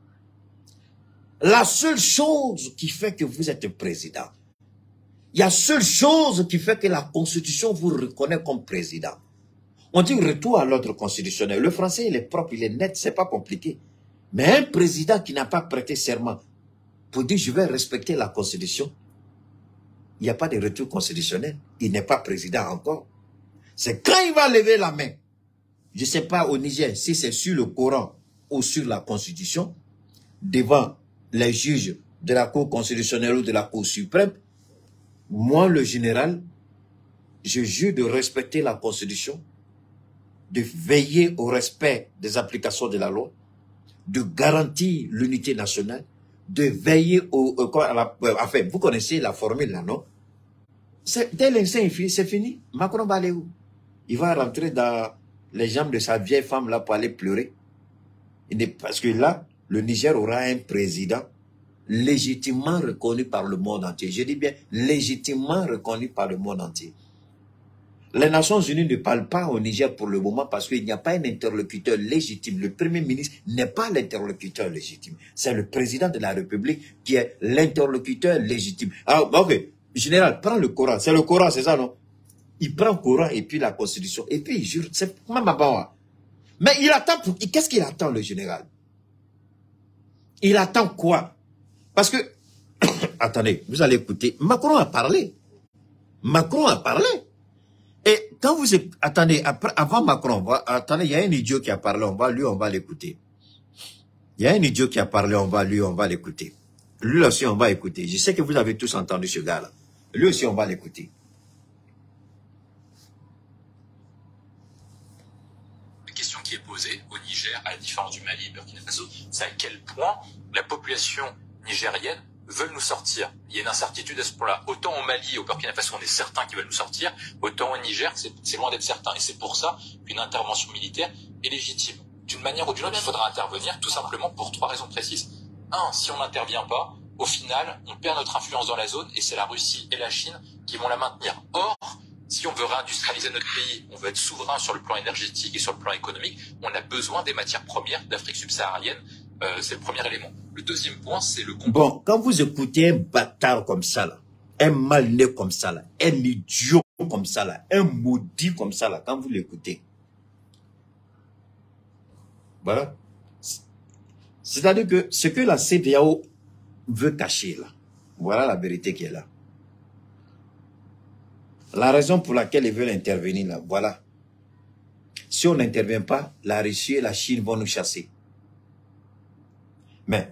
La seule chose qui fait que vous êtes président, il y a la seule chose qui fait que la Constitution vous reconnaît comme président. On dit retour à l'ordre constitutionnel. Le français, il est propre, il est net, c'est pas compliqué. Mais un président qui n'a pas prêté serment pour dire je vais respecter la Constitution, il n'y a pas de retour constitutionnel. Il n'est pas président encore. C'est quand il va lever la main. Je ne sais pas au Niger si c'est sur le Coran ou sur la Constitution, devant les juges de la Cour constitutionnelle ou de la Cour suprême. Moi, le général, je jure de respecter la Constitution, de veiller au respect des applications de la loi, de garantir l'unité nationale, de veiller au... au à la, enfin, vous connaissez la formule là, non? Dès l'instant est fini, c'est fini. Macron va aller où? Il va rentrer dans les jambes de sa vieille femme là pour aller pleurer. Parce que là, le Niger aura un président légitimement reconnu par le monde entier. Je dis bien légitimement reconnu par le monde entier. Les Nations Unies ne parlent pas au Niger pour le moment parce qu'il n'y a pas un interlocuteur légitime. Le Premier ministre n'est pas l'interlocuteur légitime. C'est le président de la République qui est l'interlocuteur légitime. Ah, ok. Général, prends le Coran. C'est le Coran, c'est ça, non? Il prend le Coran et puis la Constitution. Et puis il jure. C'est Mamabawa. Mais il attend pour... Qu'est-ce qu'il attend, le général? Il attend quoi? Parce que... Attendez, vous allez écouter. Macron a parlé. Macron a parlé. Et quand vous... Attendez, après, avant Macron, va, attendez, il y a un idiot qui a parlé, on va, lui, on va l'écouter. Il y a un idiot qui a parlé, on va, lui, on va l'écouter. Lui aussi, on va écouter. Je sais que vous avez tous entendu ce gars-là. Lui aussi, on va l'écouter. La question qui est posée au Niger, à la différence du Mali et Burkina Faso, c'est à quel point la population nigérienne veulent nous sortir. Il y a une incertitude à ce point-là. Autant au Mali et au Burkina Faso, on est certain qu'ils veulent nous sortir, autant au Niger, c'est loin d'être certain. Et c'est pour ça qu'une intervention militaire est légitime. D'une manière ou d'une autre, il faudra intervenir tout simplement pour trois raisons précises. Un, si on n'intervient pas, au final, on perd notre influence dans la zone et c'est la Russie et la Chine qui vont la maintenir. Or, si on veut réindustrialiser notre pays, on veut être souverain sur le plan énergétique et sur le plan économique, on a besoin des matières premières d'Afrique subsaharienne. Euh, c'est le premier élément. Le deuxième point, c'est le... Bon, quand vous écoutez un bâtard comme ça, là, un mal-né comme ça, là, un idiot comme ça, là, un maudit comme ça, là, quand vous l'écoutez, voilà. C'est-à-dire que ce que la C D A O veut cacher là, voilà la vérité qui est là. La raison pour laquelle ils veulent intervenir là, voilà. Si on n'intervient pas, la Russie et la Chine vont nous chasser. Mais,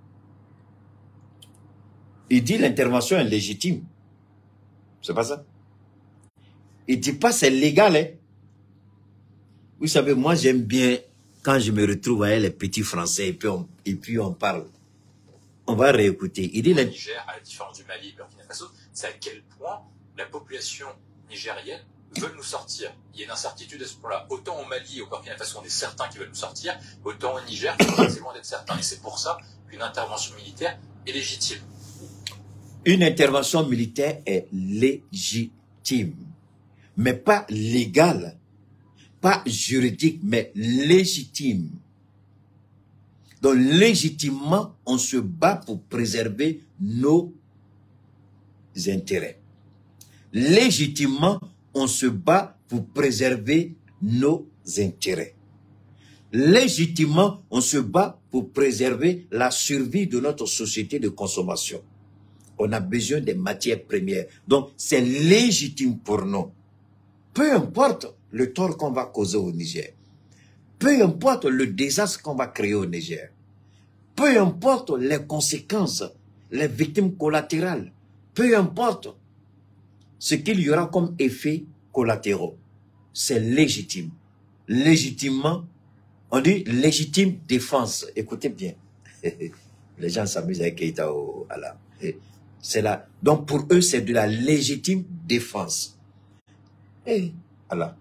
il dit l'intervention est légitime. C'est pas ça. Il dit pas c'est légal. Hein. Vous savez, moi j'aime bien quand je me retrouve avec les petits Français et puis on, et puis on parle. On va réécouter. Il dit le Niger, à la différence du Mali et Burkina Faso, c'est à quel point la population nigérienne veulent nous sortir. Il y a une incertitude à ce point-là. Autant au Mali et au Burkina Faso, on est certains qu'ils veulent nous sortir, autant au Niger, c'est loin d'être certain. Et c'est pour ça qu'une intervention militaire est légitime. Une intervention militaire est légitime, mais pas légale, pas juridique, mais légitime. Donc légitimement, on se bat pour préserver nos intérêts. Légitimement, on se bat pour préserver nos intérêts. Légitimement, on se bat pour préserver la survie de notre société de consommation. On a besoin des matières premières. Donc, c'est légitime pour nous. Peu importe le tort qu'on va causer au Niger. Peu importe le désastre qu'on va créer au Niger. Peu importe les conséquences, les victimes collatérales. Peu importe ce qu'il y aura comme effet collatéraux. C'est légitime. Légitimement, on dit légitime défense. Écoutez bien. Les gens s'amusent avec Keïta au Allah. C'est là. Donc pour eux, c'est de la légitime défense. Et Allah.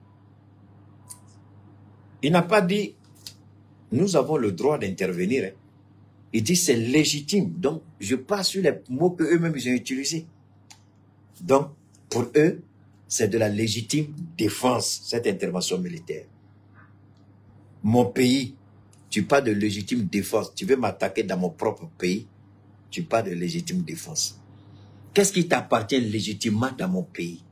Il n'a pas dit, nous avons le droit d'intervenir. Hein. Il dit c'est légitime. Donc je passe sur les mots que eux-mêmes ont utilisés. Donc pour eux, c'est de la légitime défense, cette intervention militaire. Mon pays, tu parles de légitime défense. Tu veux m'attaquer dans mon propre pays, tu parles de légitime défense. Qu'est-ce qui t'appartient légitimement dans mon pays?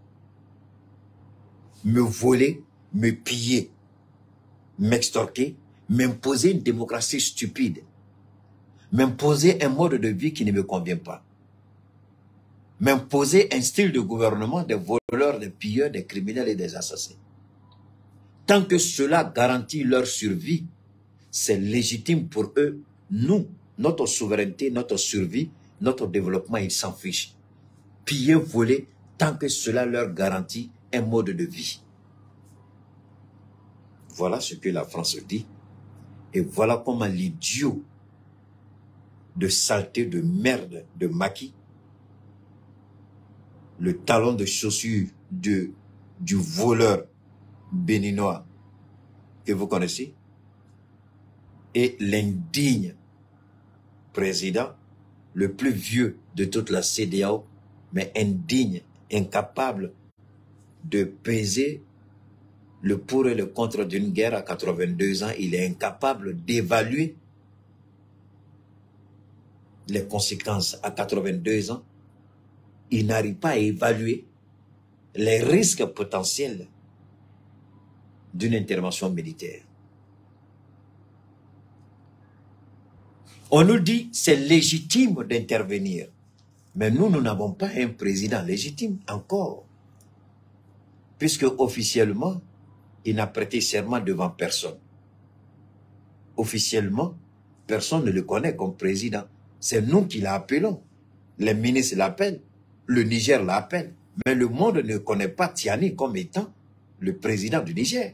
Me voler, me piller, m'extorquer, m'imposer une démocratie stupide, m'imposer un mode de vie qui ne me convient pas, m'imposer un style de gouvernement des voleurs, des pilleurs, des criminels et des assassins. Tant que cela garantit leur survie, c'est légitime pour eux. Nous, notre souveraineté, notre survie, notre développement, ils s'en fichent. Piller, voler, tant que cela leur garantit un mode de vie. Voilà ce que la France dit. Et voilà comment l'idiot de saleté, de merde, de maquis, le talon de chaussure de, du voleur béninois que vous connaissez, et l'indigne président, le plus vieux de toute la C D A O, mais indigne, incapable de peser le pour et le contre d'une guerre à quatre-vingt-deux ans, il est incapable d'évaluer les conséquences à quatre-vingt-deux ans. Il n'arrive pas à évaluer les risques potentiels d'une intervention militaire. On nous dit c'est légitime d'intervenir. Mais nous, nous n'avons pas un président légitime encore. Puisque officiellement, il n'a prêté serment devant personne. Officiellement, personne ne le connaît comme président. C'est nous qui l'appelons. Les ministres l'appellent. Le Niger l'appelle. Mais le monde ne connaît pas Tiani comme étant le président du Niger.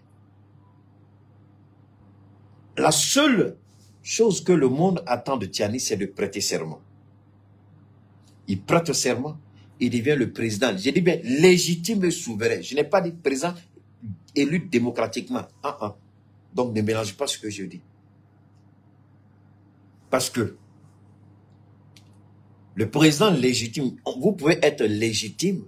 La seule chose que le monde attend de Tiani, c'est de prêter serment. Il prête serment, il devient le président. J'ai dit bien légitime et souverain. Je n'ai pas dit président élu démocratiquement. Ah, ah. Donc ne mélange pas ce que je dis. Parce que le président légitime, vous pouvez être légitime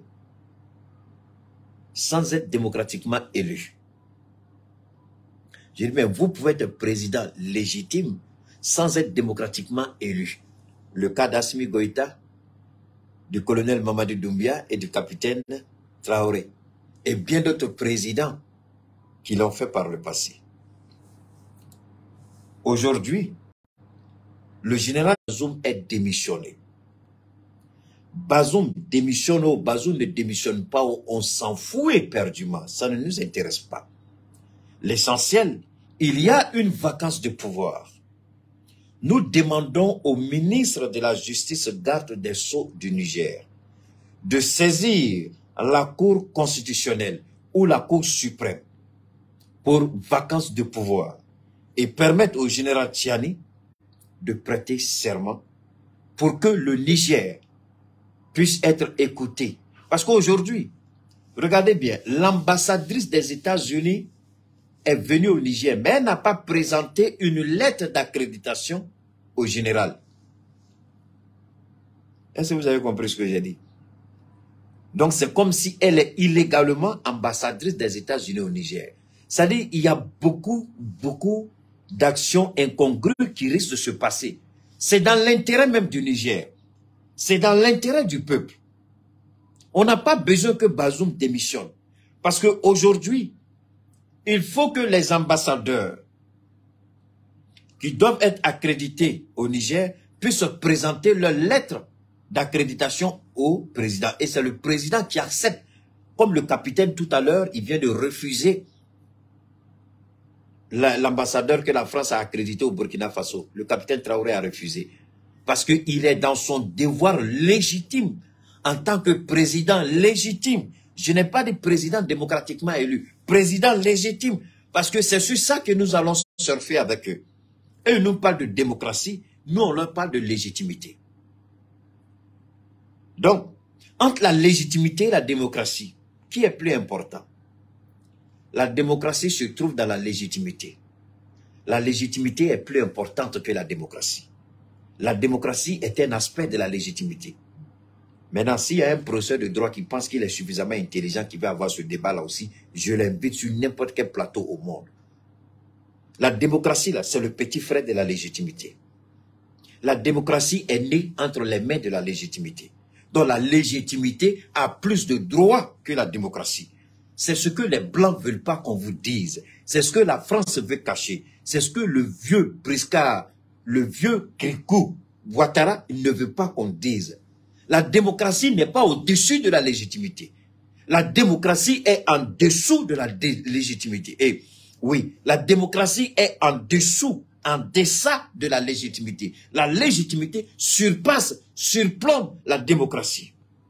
sans être démocratiquement élu. Je dis bien, vous pouvez être président légitime sans être démocratiquement élu. Le cas d'Assimi Goïta, du colonel Mamadou Doumbia et du capitaine Traoré. Et bien d'autres présidents qui l'ont fait par le passé. Aujourd'hui, le général Bazoum est démissionné. Bazoum démissionne ou Bazoum ne démissionne pas, on s'en fout éperdument. Ça ne nous intéresse pas. L'essentiel, il y a une vacance de pouvoir. Nous demandons au ministre de la Justice, garde des Sceaux du Niger, de saisir la Cour constitutionnelle ou la Cour suprême pour vacance de pouvoir et permettre au général Tchiani de prêter serment pour que le Niger puisse être écouté. Parce qu'aujourd'hui, regardez bien, l'ambassadrice des États-Unis est venue au Niger, mais elle n'a pas présenté une lettre d'accréditation au général. Est-ce que vous avez compris ce que j'ai dit? Donc c'est comme si elle est illégalement ambassadrice des États-Unis au Niger. C'est-à-dire qu'il y a beaucoup, beaucoup d'actions incongrues qui risquent de se passer. C'est dans l'intérêt même du Niger. C'est dans l'intérêt du peuple. On n'a pas besoin que Bazoum démissionne. Parce qu'aujourd'hui, il faut que les ambassadeurs qui doivent être accrédités au Niger puissent présenter leur lettre d'accréditation au président. Et c'est le président qui accepte. Comme le capitaine tout à l'heure, il vient de refuser l'ambassadeur que la France a accrédité au Burkina Faso. Le capitaine Traoré a refusé. Parce qu'il est dans son devoir légitime, en tant que président légitime. Je n'ai pas de président démocratiquement élu. Président légitime. Parce que c'est sur ça que nous allons surfer avec eux. Eux, ils nous parlent de démocratie. Nous, on leur parle de légitimité. Donc, entre la légitimité et la démocratie, qui est plus important? La démocratie se trouve dans la légitimité. La légitimité est plus importante que la démocratie. La démocratie est un aspect de la légitimité. Maintenant, s'il y a un professeur de droit qui pense qu'il est suffisamment intelligent, qui veut avoir ce débat-là aussi, je l'invite sur n'importe quel plateau au monde. La démocratie, là, c'est le petit frère de la légitimité. La démocratie est née entre les mains de la légitimité. Donc la légitimité a plus de droits que la démocratie. C'est ce que les Blancs ne veulent pas qu'on vous dise. C'est ce que la France veut cacher. C'est ce que le vieux Briscard, le vieux Kékou, Ouattara, il ne veut pas qu'on dise. La démocratie n'est pas au-dessus de la légitimité. La démocratie est en dessous de la légitimité. Et oui, la démocratie est en dessous, en deçà de la légitimité. La légitimité surpasse, surplombe la démocratie.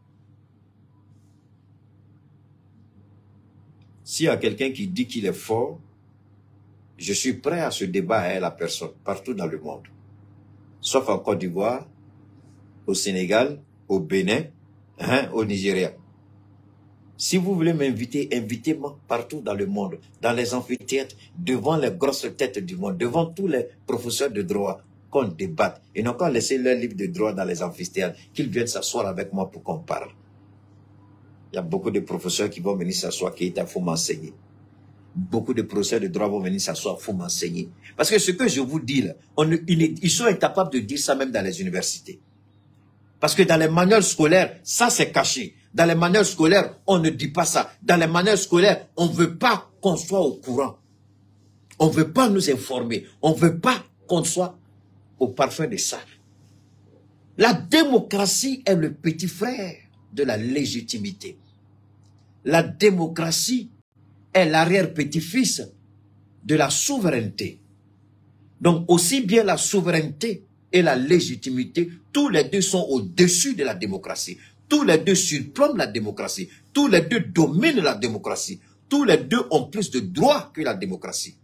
S'il y a quelqu'un qui dit qu'il est fort, je suis prêt à ce débat avec la personne, partout dans le monde. Sauf en Côte d'Ivoire, au Sénégal, au Bénin, hein, au Nigeria. Si vous voulez m'inviter, invitez-moi partout dans le monde, dans les amphithéâtres, devant les grosses têtes du monde, devant tous les professeurs de droit, qu'on débatte. Et non qu'on laisse leurs livres de droit dans les amphithéâtres, qu'ils viennent s'asseoir avec moi pour qu'on parle. Il y a beaucoup de professeurs qui vont venir s'asseoir, qui il faut m'enseigner. Beaucoup de professeurs de droit vont venir s'asseoir, il faut m'enseigner. Parce que ce que je vous dis là, on, ils, ils sont incapables de dire ça même dans les universités. Parce que dans les manuels scolaires, ça c'est caché. Dans les manuels scolaires, on ne dit pas ça. Dans les manuels scolaires, on ne veut pas qu'on soit au courant. On ne veut pas nous informer. On ne veut pas qu'on soit au parfum de ça. La démocratie est le petit frère de la légitimité. La démocratie est l'arrière-petit-fils de la souveraineté. Donc aussi bien la souveraineté et la légitimité, tous les deux sont au-dessus de la démocratie. Tous les deux surplombent la démocratie. Tous les deux dominent la démocratie. Tous les deux ont plus de droits que la démocratie.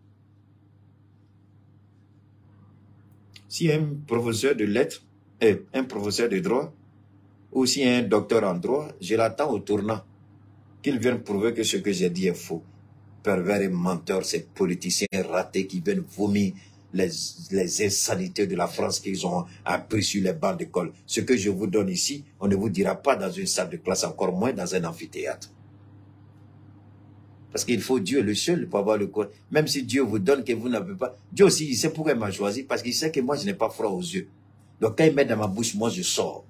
Si un professeur de lettres, et un professeur de droit, ou si un docteur en droit, je l'attends au tournant, qu'il vienne prouver que ce que j'ai dit est faux. Pervers et menteurs, ces politiciens ratés qui viennent vomir les, les insanités de la France qu'ils ont appris sur les bancs d'école. Ce que je vous donne ici, on ne vous dira pas dans une salle de classe, encore moins dans un amphithéâtre. Parce qu'il faut Dieu le seul pour avoir le corps. Même si Dieu vous donne que vous n'avez pas. Dieu aussi, il sait pourquoi il m'a choisi. Parce qu'il sait que moi, je n'ai pas froid aux yeux. Donc quand il met dans ma bouche, moi, je sors.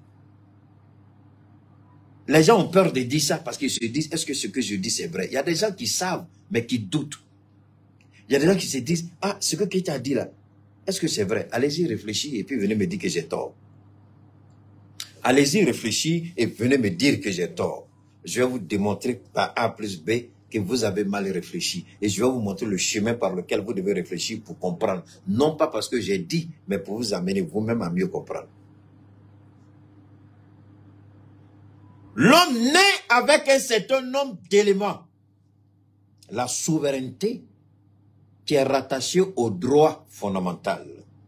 Les gens ont peur de dire ça parce qu'ils se disent, est-ce que ce que je dis c'est vrai? Il y a des gens qui savent, mais qui doutent. Il y a des gens qui se disent, ah, ce que Keita a dit là, Est-ce que c'est vrai? Allez-y, réfléchissez et puis venez me dire que j'ai tort. Allez-y, réfléchissez et venez me dire que j'ai tort. Je vais vous démontrer par A plus B que vous avez mal réfléchi. Et je vais vous montrer le chemin par lequel vous devez réfléchir pour comprendre. Non pas parce que j'ai dit, mais pour vous amener vous-même à mieux comprendre. L'homme naît avec un certain nombre d'éléments. La souveraineté qui est rattachée au droit fondamental.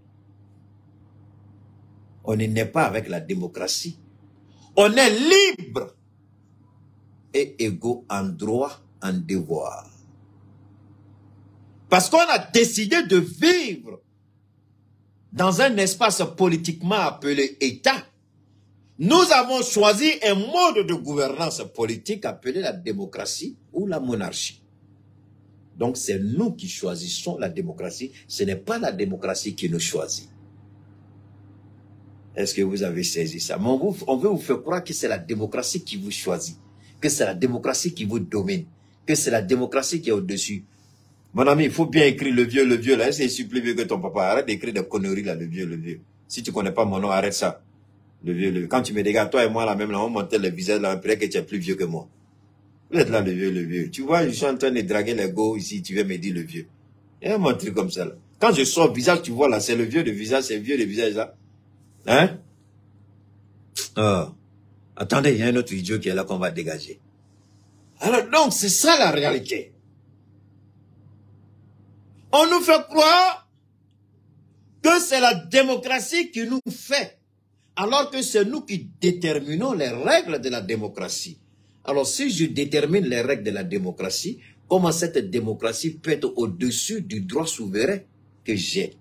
On ne naît pas avec la démocratie. On est libre et égaux en droit, en devoir. Parce qu'on a décidé de vivre dans un espace politiquement appelé État. Nous avons choisi un mode de gouvernance politique appelé la démocratie ou la monarchie. Donc c'est nous qui choisissons la démocratie, ce n'est pas la démocratie qui nous choisit. Est-ce que vous avez saisi ça? Mais on, vous, on veut vous faire croire que c'est la démocratie qui vous choisit, que c'est la démocratie qui vous domine, que c'est la démocratie qui est au-dessus. Mon ami, il faut bien écrire le vieux, le vieux là, c'est plus vieux que ton papa. Arrête d'écrire des conneries là, le vieux, le vieux. Si tu connais pas mon nom, arrête ça. Le vieux, le vieux. Quand tu me regardes, toi et moi là même, là, on montait le visage là, après que tu es plus vieux que moi. Vous êtes là, le vieux, le vieux. Tu vois, je suis en train de draguer les go ici, tu veux me dire le vieux. Il y a un truc comme ça là. Quand je sors le visage, tu vois là, c'est le vieux de visage, c'est le vieux de visage là. Hein? Oh. Attendez, il y a un autre idiot qui est là qu'on va dégager. Alors donc, c'est ça la réalité. On nous fait croire que c'est la démocratie qui nous fait, alors que c'est nous qui déterminons les règles de la démocratie. Alors si je détermine les règles de la démocratie, comment cette démocratie peut être au-dessus du droit souverain que j'ai?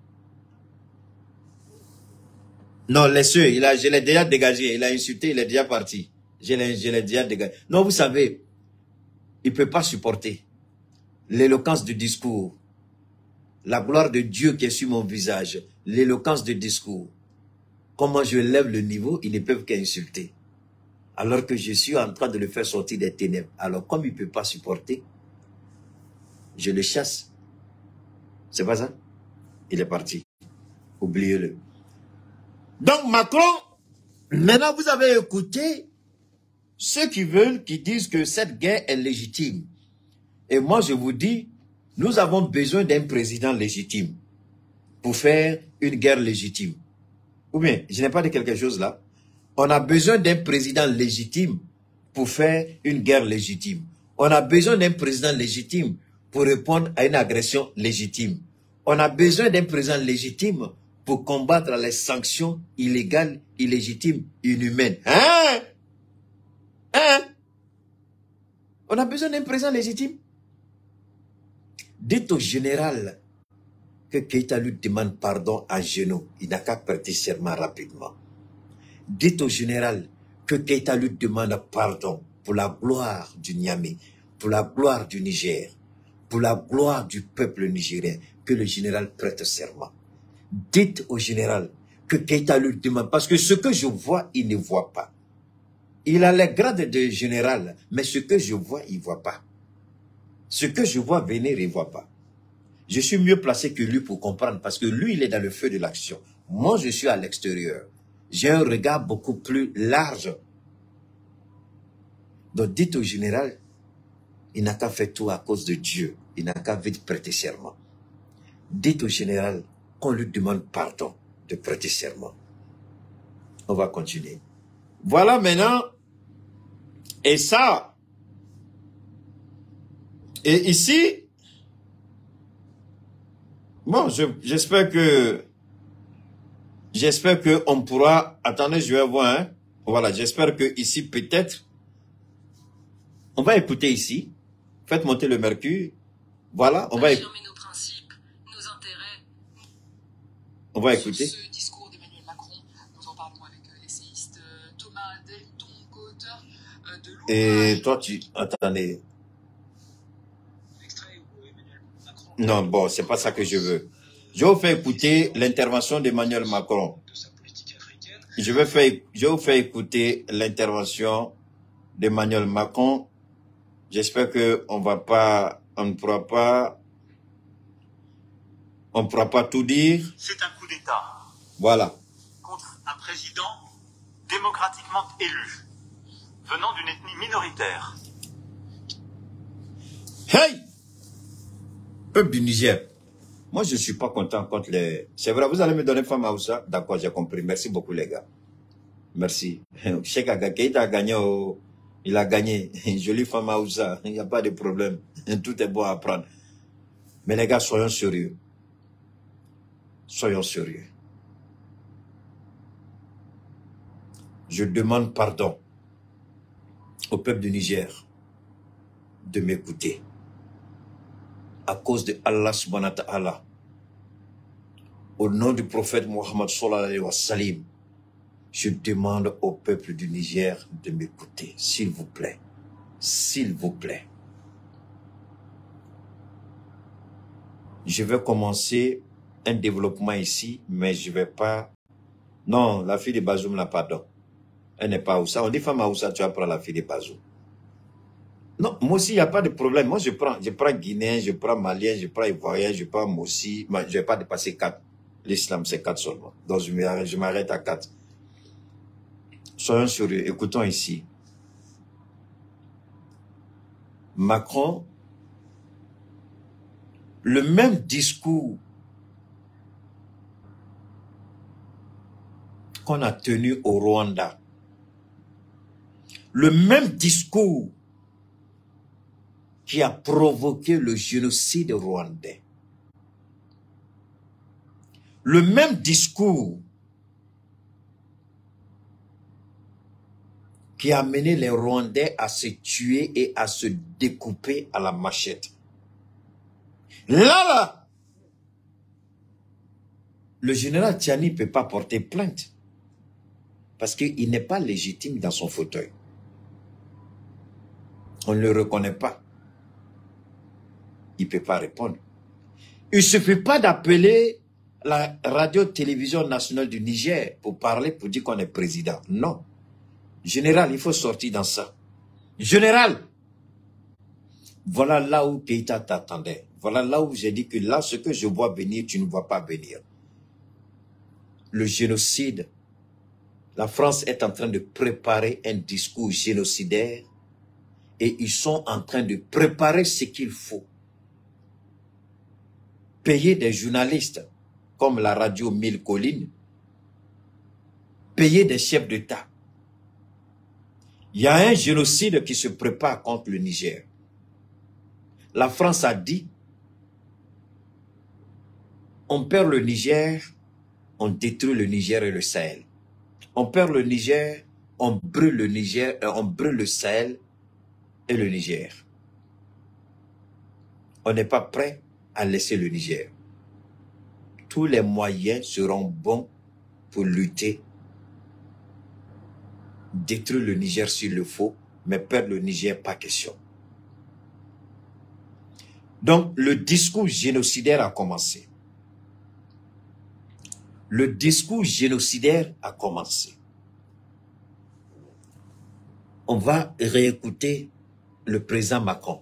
Non, laissez, il a, je l'ai déjà dégagé, il a insulté, il est déjà parti. Je l'ai déjà dégagé. Non, vous savez, il ne peut pas supporter l'éloquence du discours, la gloire de Dieu qui est sur mon visage, l'éloquence du discours. Comment je lève le niveau, ils ne peuvent qu'insulter. Alors que je suis en train de le faire sortir des ténèbres. Alors comme il ne peut pas supporter, je le chasse. C'est pas ça? Il est parti. Oubliez-le. Donc Macron, maintenant vous avez écouté ceux qui veulent, qui disent que cette guerre est légitime. Et moi je vous dis, nous avons besoin d'un président légitime pour faire une guerre légitime. Ou bien, je n'ai pas dit quelque chose là. On a besoin d'un président légitime pour faire une guerre légitime. On a besoin d'un président légitime pour répondre à une agression légitime. On a besoin d'un président légitime pour combattre les sanctions illégales, illégitimes, inhumaines. Hein? Hein? On a besoin d'un président légitime. Dites au général que Keïta lui demande pardon à genoux. Il n'a qu'à prêter serment rapidement. Dites au général que Keïta lui demande pardon pour la gloire du Niamey, pour la gloire du Niger, pour la gloire du peuple nigérien, que le général prête serment. Dites au général que Keïta lui demande, parce que ce que je vois, il ne voit pas. Il a les grades de général, mais ce que je vois, il ne voit pas. Ce que je vois venir, il ne voit pas. Je suis mieux placé que lui pour comprendre, parce que lui, il est dans le feu de l'action. Moi, je suis à l'extérieur. J'ai un regard beaucoup plus large. Donc, dites au général, il n'a qu'à faire tout à cause de Dieu. Il n'a qu'à vite prêter serment. Dites au général qu'on lui demande pardon de prêter serment. On va continuer. Voilà maintenant. Et ça. Et ici. Bon, j'espère que. J'espère qu'on pourra. Attendez, je vais voir. Hein. Voilà, j'espère que ici peut-être. On va écouter ici. Faites monter le mercure. Voilà, on va écouter. On va écouter. Sur ce discours d'Emmanuel Macron, nous en parlons avec l'essayiste Thomas Delton, co-auteur de l'ouvrage. Et toi, tu... Attendez. L'extrait où Emmanuel Macron... Non, bon, c'est pas ça que je veux. Je vais vous faire écouter l'intervention d'Emmanuel Macron. De sa politique africaine. Je vais, faire, je vais vous faire écouter l'intervention d'Emmanuel Macron. J'espère qu'on va pas... On ne pourra pas... On ne pourra pas tout dire. C'est un coup d'État. Voilà. Contre un président démocratiquement élu, venant d'une ethnie minoritaire. Hey! Peuple du Niger. Moi, je ne suis pas content contre les... C'est vrai, vous allez me donner femme à Oussa? D'accord, j'ai compris. Merci beaucoup, les gars. Merci. Cheikh Aga Keïta a gagné. Au... Il a gagné. Jolie femme à Oussa. Il n'y a pas de problème. Tout est bon à prendre. Mais les gars, soyons sérieux. Soyons sérieux. Je demande pardon au peuple du Niger de m'écouter. À cause de Allah subhanahu wa ta'ala. Au nom du prophète Mohammed sallallahu alayhi wa sallam, je demande au peuple du Niger de m'écouter, s'il vous plaît. S'il vous plaît. Je vais commencer un développement ici, mais je ne vais pas... Non, la fille de Bazoum n'a pas pardon. Elle n'est pas Oussa. On dit femme à Oussa, tu vas prendre la fille de Bazoum. Non, moi aussi, il n'y a pas de problème. Moi, je prends, je prends Guinéen, je prends Malien, je prends Ivoirien, je prends Mossi. Je ne vais pas dépasser quatre. L'islam, c'est quatre seulement. Donc, je m'arrête à quatre. Soyons sérieux. Écoutons ici. Macron, le même discours qu'on a tenu au Rwanda, le même discours qui a provoqué le génocide rwandais, le même discours qui a amené les Rwandais à se tuer et à se découper à la machette. Là, là, le général Tiani ne peut pas porter plainte parce qu'il n'est pas légitime dans son fauteuil. On ne le reconnaît pas. Il ne peut pas répondre. Il ne suffit pas d'appeler la radio-télévision nationale du Niger pour parler, pour dire qu'on est président. Non. Général, il faut sortir dans ça. Général, voilà là où Keïta t'attendait. Voilà là où j'ai dit que là, ce que je vois venir, tu ne vois pas venir. Le génocide. La France est en train de préparer un discours génocidaire et ils sont en train de préparer ce qu'il faut. Payer des journalistes comme la radio Mille Collines, payer des chefs d'État. Il y a un génocide qui se prépare contre le Niger. La France a dit, on perd le Niger, on détruit le Niger et le Sahel. On perd le Niger, on brûle le Niger, euh, on brûle le Sahel et le Niger. On n'est pas prêt à laisser le Niger. Tous les moyens seront bons pour lutter, détruire le Niger s'il le faut, mais perdre le Niger, pas question. Donc, le discours génocidaire a commencé. Le discours génocidaire a commencé. On va réécouter le président Macron.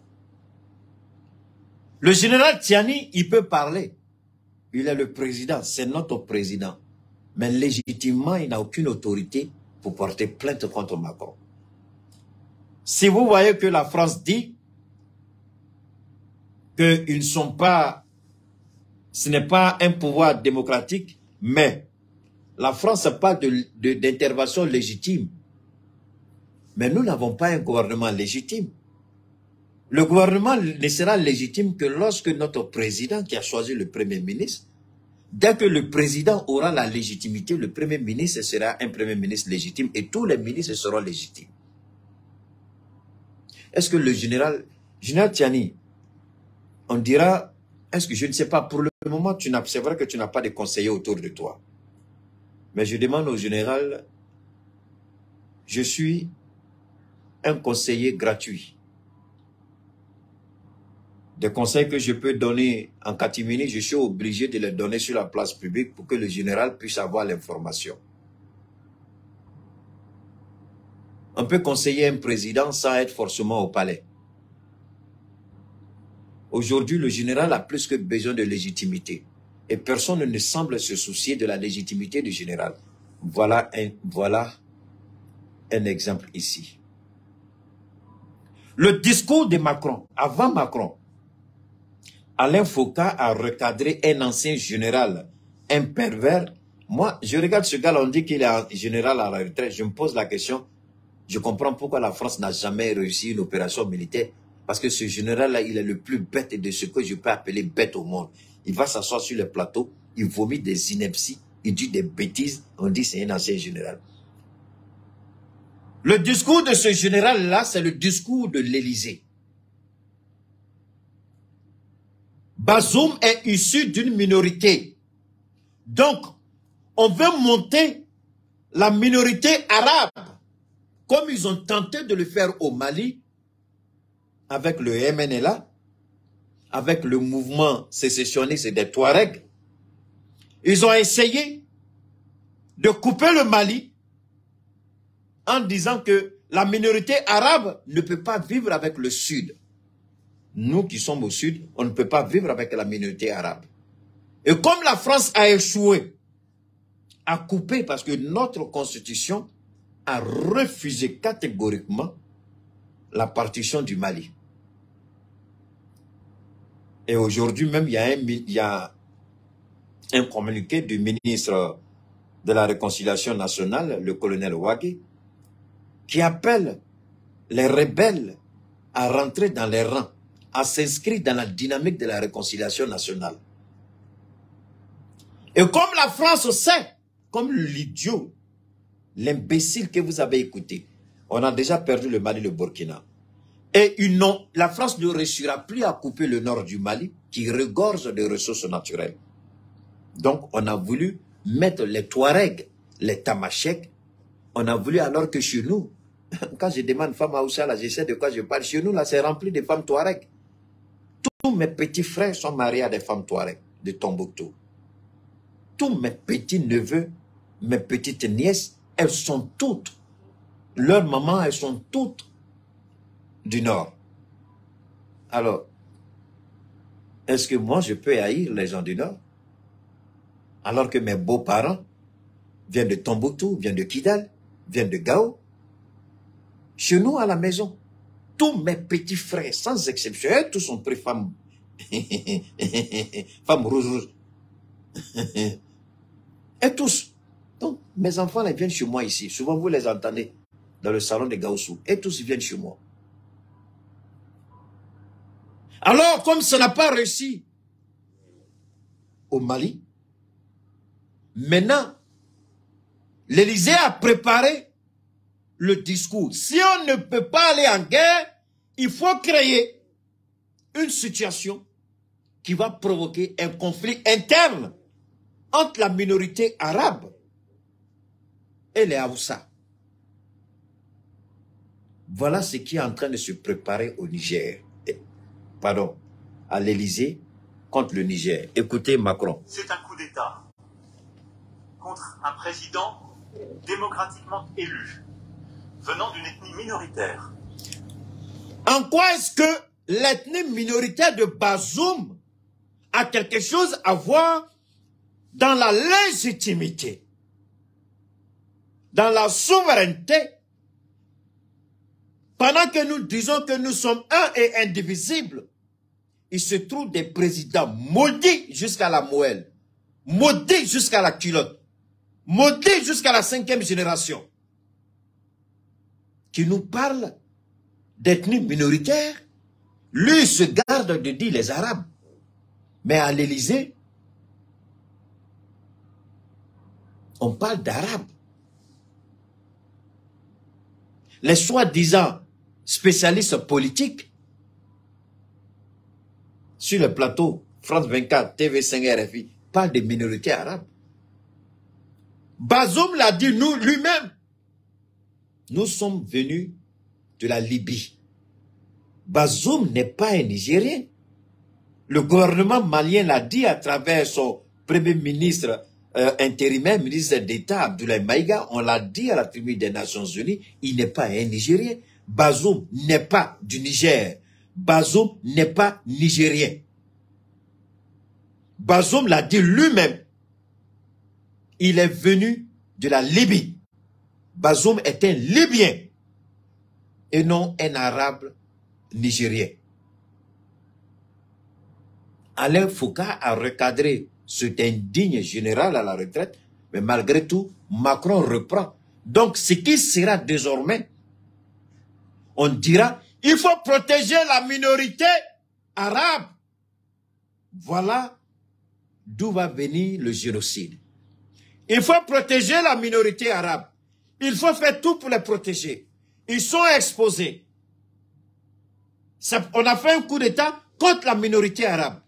Le général Tiani, il peut parler. Il est le président, c'est notre président. Mais légitimement, il n'a aucune autorité pour porter plainte contre Macron. Si vous voyez que la France dit qu'ils ne sont pas, ce n'est pas un pouvoir démocratique, mais la France n'a pas d'intervention légitime. Mais nous n'avons pas un gouvernement légitime. Le gouvernement ne sera légitime que lorsque notre président qui a choisi le Premier ministre, dès que le président aura la légitimité, le Premier ministre sera un Premier ministre légitime et tous les ministres seront légitimes. Est-ce que le général, général Tiani, on dira, est-ce que je ne sais pas, pour le moment, c'est vrai que tu n'as pas de conseillers autour de toi. Mais je demande au général, je suis un conseiller gratuit. Des conseils que je peux donner en catimini, je suis obligé de les donner sur la place publique pour que le général puisse avoir l'information. On peut conseiller un président sans être forcément au palais. Aujourd'hui, le général a plus que besoin de légitimité. Et personne ne semble se soucier de la légitimité du général. Voilà un, voilà un exemple ici. Le discours de Macron, avant Macron, Alain Foucault a recadré un ancien général, un pervers. Moi, je regarde ce gars-là, on dit qu'il est un général à la retraite. Je me pose la question, je comprends pourquoi la France n'a jamais réussi une opération militaire. Parce que ce général-là, il est le plus bête de ce que je peux appeler bête au monde. Il va s'asseoir sur le plateau, il vomit des inepties, il dit des bêtises, on dit c'est un ancien général. Le discours de ce général-là, c'est le discours de l'Élysée. Bazoum est issu d'une minorité. Donc, on veut monter la minorité arabe, comme ils ont tenté de le faire au Mali, avec le M N L A, avec le mouvement sécessionniste des Touaregs. Ils ont essayé de couper le Mali en disant que la minorité arabe ne peut pas vivre avec le Sud. Nous qui sommes au Sud, on ne peut pas vivre avec la minorité arabe. Et comme la France a échoué à couper, parce que notre constitution a refusé catégoriquement la partition du Mali. Et aujourd'hui même, il y a un, il y a un communiqué du ministre de la Réconciliation nationale, le colonel Ouagui, qui appelle les rebelles à rentrer dans les rangs, à s'inscrire dans la dynamique de la réconciliation nationale. Et comme la France sait, comme l'idiot, l'imbécile que vous avez écouté, on a déjà perdu le Mali et le Burkina. Et une non, la France ne réussira plus à couper le nord du Mali, qui regorge de ressources naturelles. Donc, on a voulu mettre les Touaregs, les Tamashek. On a voulu alors que chez nous, quand je demande femme à Oussa, là, je sais de quoi je parle. Chez nous, là, c'est rempli de femmes Touaregs. Tous mes petits frères sont mariés à des femmes Touaregs de Tombouctou. Tous mes petits neveux, mes petites nièces, elles sont toutes, leurs mamans, elles sont toutes du Nord. Alors, est-ce que moi, je peux haïr les gens du Nord? Alors que mes beaux-parents viennent de Tombouctou, viennent de Kidal, viennent de Gao. Chez nous, à la maison, tous mes petits frères, sans exception, tous sont pris femmes, femmes rouges, rouges. Et tous. Donc, mes enfants, ils viennent chez moi ici. Souvent, vous les entendez dans le salon de Gaoussou. Et tous, ils viennent chez moi. Alors, comme ça n'a pas réussi au Mali, maintenant, l'Élysée a préparé le discours. Si on ne peut pas aller en guerre, il faut créer une situation qui va provoquer un conflit interne entre la minorité arabe et les Haoussa. Voilà ce qui est en train de se préparer au Niger. Pardon, à l'Élysée contre le Niger. Écoutez Macron. C'est un coup d'État contre un président démocratiquement élu, venant d'une ethnie minoritaire. En quoi est-ce que l'ethnie minoritaire de Bazoum a quelque chose à voir dans la légitimité, dans la souveraineté, pendant que nous disons que nous sommes un et indivisibles? Il se trouve des présidents maudits jusqu'à la moelle, maudits jusqu'à la culotte, maudits jusqu'à la cinquième génération, qui nous parlent d'ethnie minoritaire. Lui, il se garde de dire les Arabes. Mais à l'Élysée, on parle d'Arabes. Les soi-disant spécialistes politiques sur le plateau France vingt-quatre, T V cinq, R F I, parlent des minorités arabes. Bazoum l'a dit nous lui-même. Nous sommes venus de la Libye. Bazoum n'est pas un Nigérien. Le gouvernement malien l'a dit à travers son premier ministre euh, intérimaire, ministre d'État, Abdoulaye Maïga. On l'a dit à la tribune des Nations Unies. Il n'est pas un Nigérien. Bazoum n'est pas du Niger. Bazoum n'est pas nigérien. Bazoum l'a dit lui-même. Il est venu de la Libye. Bazoum est un Libyen et non un Arabe nigérien. Alain Foucault a recadré cet indigne général à la retraite, mais malgré tout, Macron reprend. Donc, ce qui sera désormais, on dira, il faut protéger la minorité arabe. Voilà d'où va venir le génocide. Il faut protéger la minorité arabe. Il faut faire tout pour les protéger. Ils sont exposés. Ça, on a fait un coup d'État contre la minorité arabe.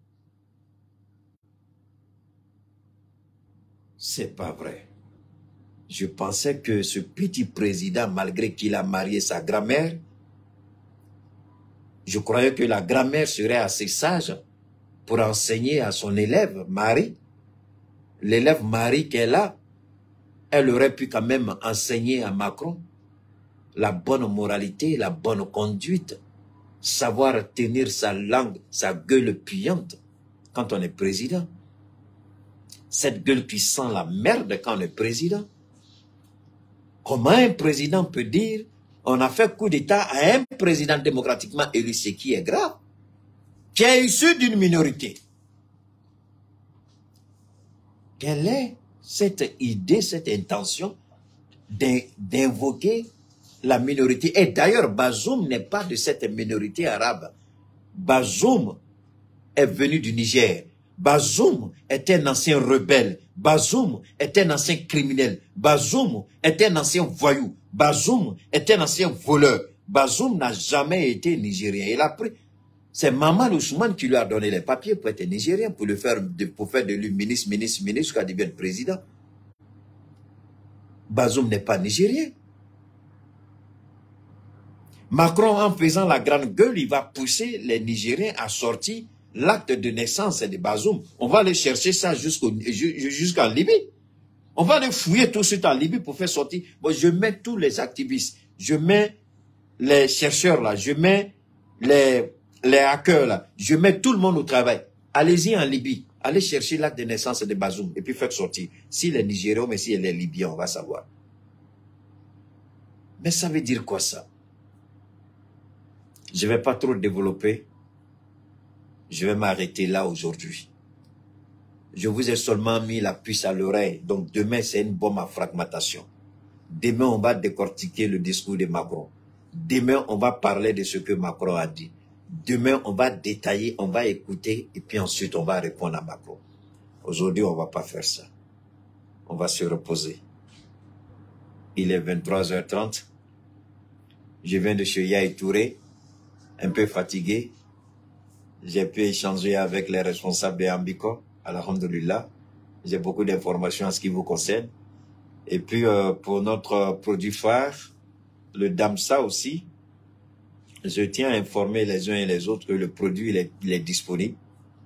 C'est pas vrai. Je pensais que ce petit président, malgré qu'il a marié sa grand-mère, je croyais que la grand-mère serait assez sage pour enseigner à son élève, Marie. L'élève Marie qu'elle a, elle aurait pu quand même enseigner à Macron la bonne moralité, la bonne conduite, savoir tenir sa langue, sa gueule puante quand on est président. Cette gueule qui sent la merde quand on est président. Comment un président peut dire on a fait coup d'État à un président démocratiquement élu, ce qui est grave, qui est issu d'une minorité? Quelle est cette idée, cette intention d'invoquer la minorité? Et d'ailleurs, Bazoum n'est pas de cette minorité arabe. Bazoum est venu du Niger. Bazoum est un ancien rebelle. Bazoum est un ancien criminel. Bazoum est un ancien voyou. Bazoum est un ancien voleur. Bazoum n'a jamais été nigérien. Il a pris... C'est Maman Ousmane qui lui a donné les papiers pour être nigérien, pour, le faire, pour faire de lui ministre, ministre, ministre, jusqu'à devenir président. Bazoum n'est pas nigérien. Macron, en faisant la grande gueule, il va pousser les Nigériens à sortir l'acte de naissance de Bazoum. On va aller chercher ça jusqu'au, jusqu'en Libye. On va aller fouiller tout de suite en Libye pour faire sortir. Bon, je mets tous les activistes, je mets les chercheurs là, je mets les, les hackers là, je mets tout le monde au travail. Allez-y en Libye, allez chercher l'acte de naissance de Bazoum et puis faites sortir. Si les Nigériens, mais si les Libyens, on va savoir. Mais ça veut dire quoi ça? Je ne vais pas trop développer. Je vais m'arrêter là aujourd'hui. Je vous ai seulement mis la puce à l'oreille. Donc demain, c'est une bombe à fragmentation. Demain, on va décortiquer le discours de Macron. Demain, on va parler de ce que Macron a dit. Demain, on va détailler, on va écouter et puis ensuite, on va répondre à Macron. Aujourd'hui, on ne va pas faire ça. On va se reposer. Il est vingt-trois heures trente. Je viens de chez Yahi Touré, un peu fatigué. J'ai pu échanger avec les responsables de Ambiko, alhamdoulilah. J'ai beaucoup d'informations en ce qui vous concerne. Et puis, euh, pour notre produit phare, le Damsa aussi, je tiens à informer les uns et les autres que le produit il est, il est disponible.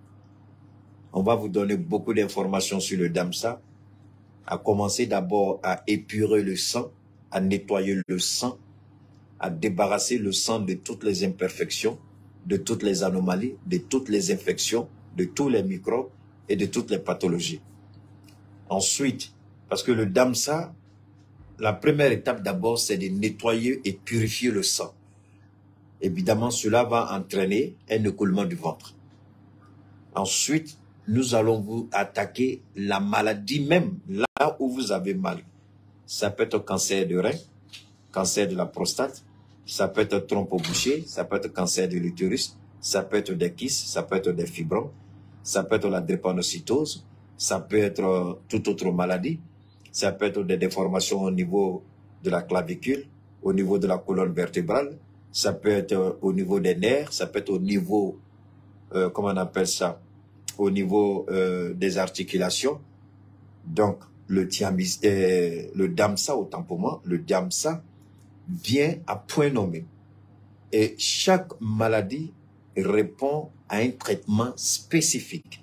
On va vous donner beaucoup d'informations sur le Damsa, à commencer d'abord à épurer le sang, à nettoyer le sang, à débarrasser le sang de toutes les imperfections, de toutes les anomalies, de toutes les infections, de tous les microbes et de toutes les pathologies. Ensuite, parce que le Damsa, la première étape d'abord, c'est de nettoyer et purifier le sang. Évidemment, cela va entraîner un écoulement du ventre. Ensuite, nous allons vous attaquer la maladie même, là où vous avez mal. Ça peut être cancer de rein, cancer de la prostate, ça peut être trompe au boucher, ça peut être cancer de l'utérus, ça peut être des kystes, ça peut être des fibromes, ça peut être la drépanocytose, ça peut être euh, toute autre maladie, ça peut être des déformations au niveau de la clavicule, au niveau de la colonne vertébrale, ça peut être euh, au niveau des nerfs, ça peut être au niveau, euh, comment on appelle ça, au niveau euh, des articulations. Donc, le, thiamis, euh, le Damsa, autant pour moi, le Damsa vient à point nommé. Et chaque maladie répond à un traitement spécifique.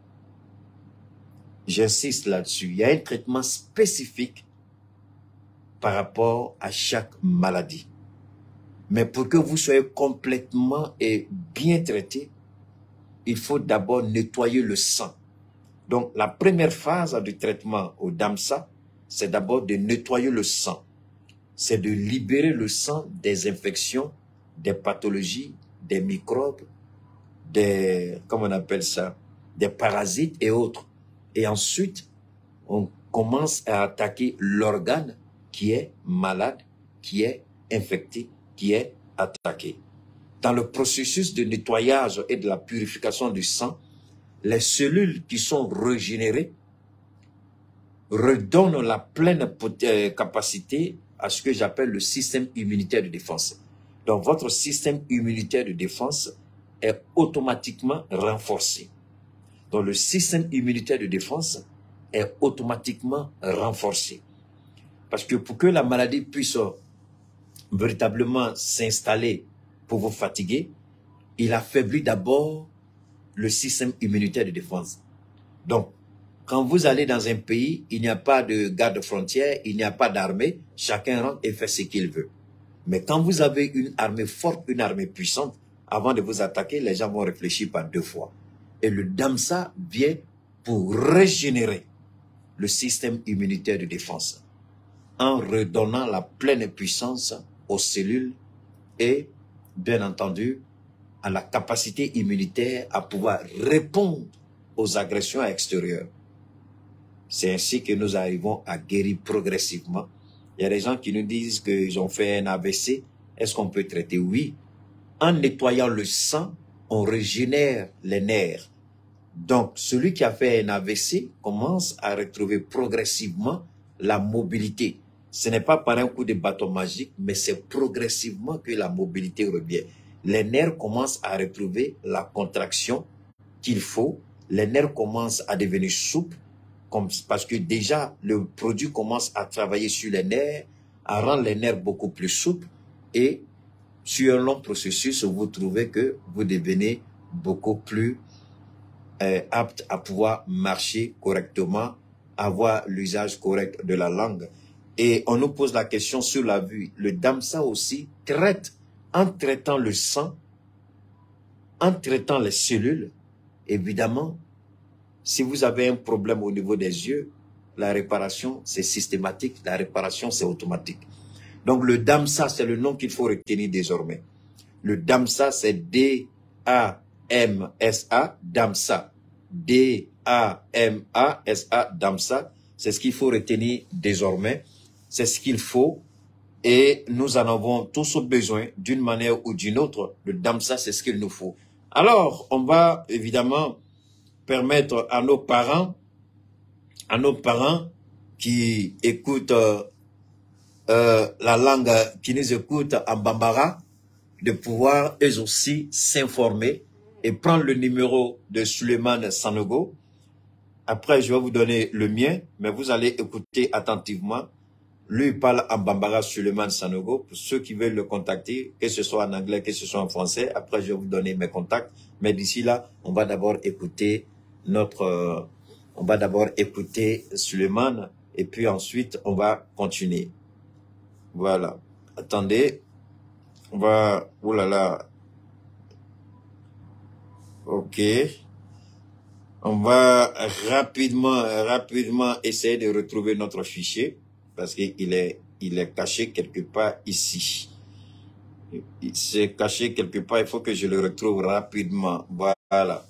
J'insiste là-dessus. Il y a un traitement spécifique par rapport à chaque maladie. Mais pour que vous soyez complètement et bien traité, il faut d'abord nettoyer le sang. Donc, la première phase du traitement au DAMSA, c'est d'abord de nettoyer le sang. C'est de libérer le sang des infections, des pathologies, des microbes, des, comment on appelle ça, des parasites et autres. Et ensuite, on commence à attaquer l'organe qui est malade, qui est infecté, qui est attaqué. Dans le processus de nettoyage et de la purification du sang, les cellules qui sont régénérées redonnent la pleine capacité à ce que j'appelle le système immunitaire de défense. Donc, votre système immunitaire de défense est automatiquement renforcé. Donc, le système immunitaire de défense est automatiquement renforcé. Parce que pour que la maladie puisse véritablement s'installer pour vous fatiguer, il affaiblit d'abord le système immunitaire de défense. Donc, quand vous allez dans un pays, il n'y a pas de garde frontière, il n'y a pas d'armée, chacun rentre et fait ce qu'il veut. Mais quand vous avez une armée forte, une armée puissante, avant de vous attaquer, les gens vont réfléchir par deux fois. Et le DAMSA vient pour régénérer le système immunitaire de défense en redonnant la pleine puissance aux cellules et, bien entendu, à la capacité immunitaire à pouvoir répondre aux agressions extérieures. C'est ainsi que nous arrivons à guérir progressivement. Il y a des gens qui nous disent qu'ils ont fait un A V C. Est-ce qu'on peut traiter? Oui. En nettoyant le sang, on régénère les nerfs. Donc, celui qui a fait un A V C commence à retrouver progressivement la mobilité. Ce n'est pas par un coup de bâton magique, mais c'est progressivement que la mobilité revient. Les nerfs commencent à retrouver la contraction qu'il faut. Les nerfs commencent à devenir souples, comme, parce que déjà, le produit commence à travailler sur les nerfs, à rendre les nerfs beaucoup plus souples. Et sur un long processus, vous trouvez que vous devenez beaucoup plus euh, apte à pouvoir marcher correctement, avoir l'usage correct de la langue. Et on nous pose la question sur la vue. Le DAMSA aussi traite, en traitant le sang, en traitant les cellules, évidemment, si vous avez un problème au niveau des yeux, la réparation, c'est systématique, la réparation, c'est automatique. Donc, le DAMSA, c'est le nom qu'il faut retenir désormais. Le DAMSA, c'est D A M S A, DAMSA. D A M A S A, DAMSA. C'est ce qu'il faut retenir désormais. C'est ce qu'il faut. Et nous en avons tous besoin d'une manière ou d'une autre. Le DAMSA, c'est ce qu'il nous faut. Alors, on va évidemment permettre à nos parents, à nos parents qui écoutent euh, euh, la langue, qui nous écoutent en Bambara, de pouvoir eux aussi s'informer et prendre le numéro de Suleiman Sanogo. Après, je vais vous donner le mien, mais vous allez écouter attentivement. Lui, il parle en Bambara, Suleiman Sanogo. Pour ceux qui veulent le contacter, que ce soit en anglais, que ce soit en français, après, je vais vous donner mes contacts. Mais d'ici là, on va d'abord écouter notre... Euh, on va d'abord écouter Suleiman et puis ensuite, on va continuer. Voilà. Attendez. On va... Oh là là. Ok. On va rapidement, rapidement essayer de retrouver notre fichier parce qu'il est, il est caché quelque part ici. Il s'est caché quelque part, il faut que je le retrouve rapidement. Voilà.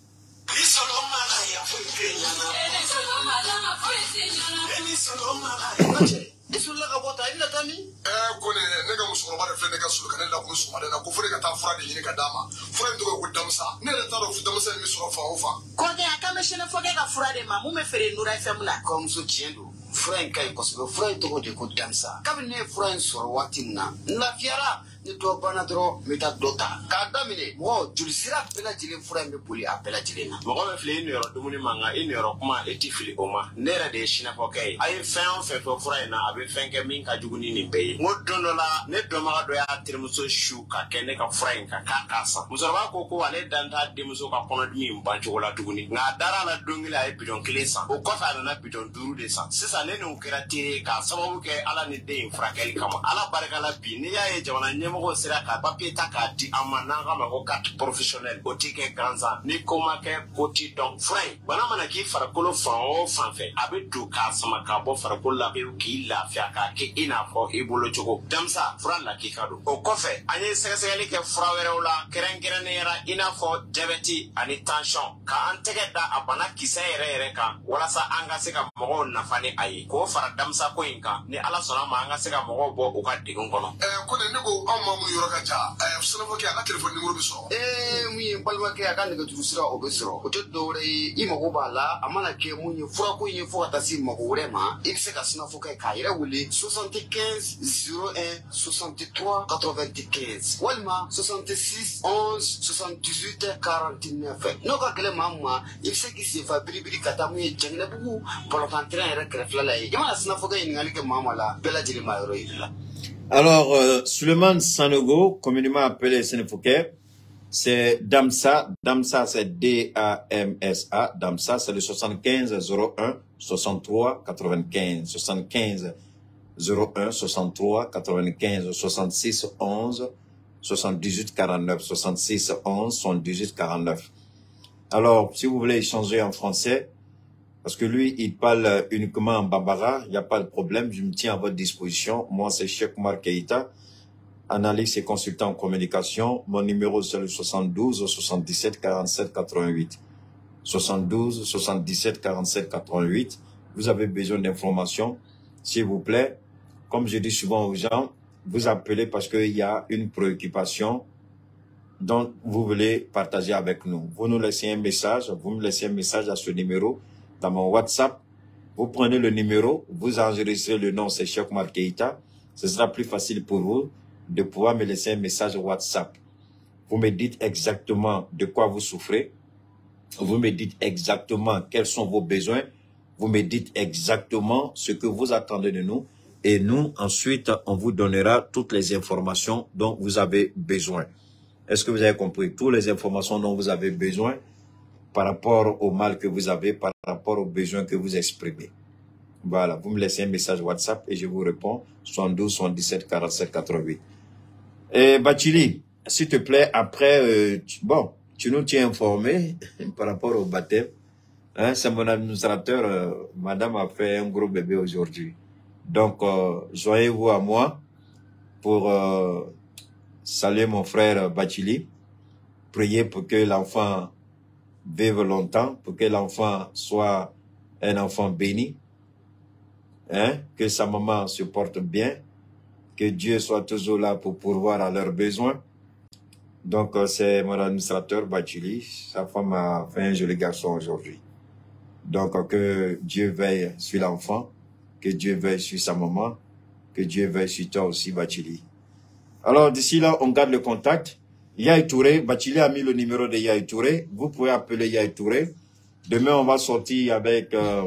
ni to bana dro meta dota ka damine mo julisira bela jile fura me boli a bela jile na mo ko fle ni ro dumuni manga ini ro kuma eti fili oma nera de shina pokai ay fen fe fo fura na abe fenke min ka juguni ni be mo dono la ne do ma do ya tirmuso shu ka kene ka fura ka ka kasa mo ba ko ko wale danta de muso ka kono dumi mbancho wala tuguni na dara la dongila ay bidon kilesa o ko fa na bidon duru de sa sisa ne no kera tire ka sababu ke ala ni de fura kali kama ala baraka la bi ni ya e jawana ɲɛmɔgɔ sera ka papier ta k'a di an ma n'an k'a ma ko carte professionnelle o tɛ kɛ gansan ni ko ma kɛ ko ti dɔn fura in bana mana k'i farikolo fan o fan fɛ a bɛ don k'a sama k'a bɔ farikolo la pewu k'i lafiya k'a kɛ i n'a fɔ i bolo cogo damisa fura lakika don o kɔfɛ an ye sɛgɛsɛgɛli kɛ fura wɛrɛw la kɛrɛnkɛrɛnnenya i n'a fɔ diabète ani tension k'an tɛgɛ da a bana kisɛ yɛrɛ yɛrɛ kan walasa an ka se ka mɔgɔw nafa ni a ye k'o fara damisa ko in kan ni ala sɔnna ma an ka se ka mɔgɔw bɔ u ka degun kɔnɔ. ɛɛ ko ne ko anw ma mun yɔrɔ ka ca ɛɛ sɛnɛfɔkɛ a ka telefɔni nimoro bɛ sɔrɔ. ee mun ye balimakɛ a ka nɛgɛjuru sira o bɛ sɔrɔ o tɛ dɔwɛrɛ ye i mago b'a la a mana kɛ mun ye furako in ye fo ka taa se mago wɛrɛ ma i bɛ se ka sɛnɛfɔkɛ k'a yɛrɛ wele soixante-quinze zéro un soixante-trois quatre-vingt-quinze walima soixante-six onze soixante-dix-huit quarante-neuf n'o ka gɛlɛn maa min ma i bɛ se k'i senfa biribiri ka taa mun ye Jɛnɛbugu bɔlɔntan-terrain yɛrɛ kɛrɛfɛla la ye i mana sɛnɛfɔkɛ ɲininkali kɛ maa ma la bɛɛ lajɛlen b'a yɔrɔ yir'i la. Alors, euh, Suleiman Sanogo, communément appelé Sénéfouké, c'est Damsa. Damsa, c'est D A M S A. Damsa, c'est le soixante-quinze zéro un soixante-trois quatre-vingt-quinze. soixante-quinze zéro un soixante-trois quatre-vingt-quinze. soixante-six onze soixante-dix-huit quarante-neuf. soixante-six onze soixante-dix-huit quarante-neuf. Alors, si vous voulez échanger en français, parce que lui, il parle uniquement en bambara, il n'y a pas de problème, je me tiens à votre disposition. Moi, c'est Cheikh Oumar Keïta, analyste et consultant en communication. Mon numéro, c'est le soixante-douze soixante-dix-sept quarante-sept quatre-vingt-huit. soixante-douze soixante-dix-sept quarante-sept quatre-vingt-huit. Vous avez besoin d'informations, s'il vous plaît. Comme je dis souvent aux gens, vous appelez parce qu'il y a une préoccupation dont vous voulez partager avec nous. Vous nous laissez un message, vous me laissez un message à ce numéro. Dans mon WhatsApp, vous prenez le numéro, vous enregistrez le nom, c'est Cheikh Oumar Keïta. Ce sera plus facile pour vous de pouvoir me laisser un message WhatsApp. Vous me dites exactement de quoi vous souffrez. Vous me dites exactement quels sont vos besoins. Vous me dites exactement ce que vous attendez de nous. Et nous, ensuite, on vous donnera toutes les informations dont vous avez besoin. Est-ce que vous avez compris? Toutes les informations dont vous avez besoin par rapport au mal que vous avez, par rapport aux besoins que vous exprimez. Voilà, vous me laissez un message WhatsApp et je vous réponds soixante-douze soixante-dix-sept quarante-sept quatre-vingt-huit. Et Bachili, s'il te plaît, après, euh, tu, bon, tu nous tiens informé par rapport au baptême. Hein, c'est mon administrateur, euh, madame a fait un gros bébé aujourd'hui. Donc, euh, joignez-vous à moi pour euh, saluer mon frère Bachili. Priez pour que l'enfant vive longtemps, pour que l'enfant soit un enfant béni, hein, que sa maman se porte bien, que Dieu soit toujours là pour pourvoir à leurs besoins. Donc, euh, c'est mon administrateur Bachili, sa femme a fait un joli garçon aujourd'hui. Donc, euh, que Dieu veille sur l'enfant, que Dieu veille sur sa maman, que Dieu veille sur toi aussi Bachili. Alors, d'ici là, on garde le contact. Yaye Touré, Bachili a mis le numéro de Yaye Touré. Vous pouvez appeler Yaye Touré. Demain, on va sortir avec euh,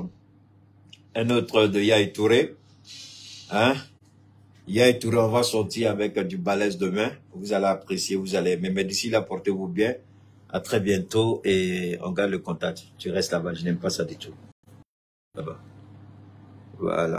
un autre de Yaye Touré. Hein? Yaye Touré, on va sortir avec euh, du balèze demain. Vous allez apprécier, vous allez aimer. Mais d'ici là, portez-vous bien. À très bientôt et on garde le contact. Tu restes là-bas, je n'aime pas ça du tout. Là-bas. Voilà.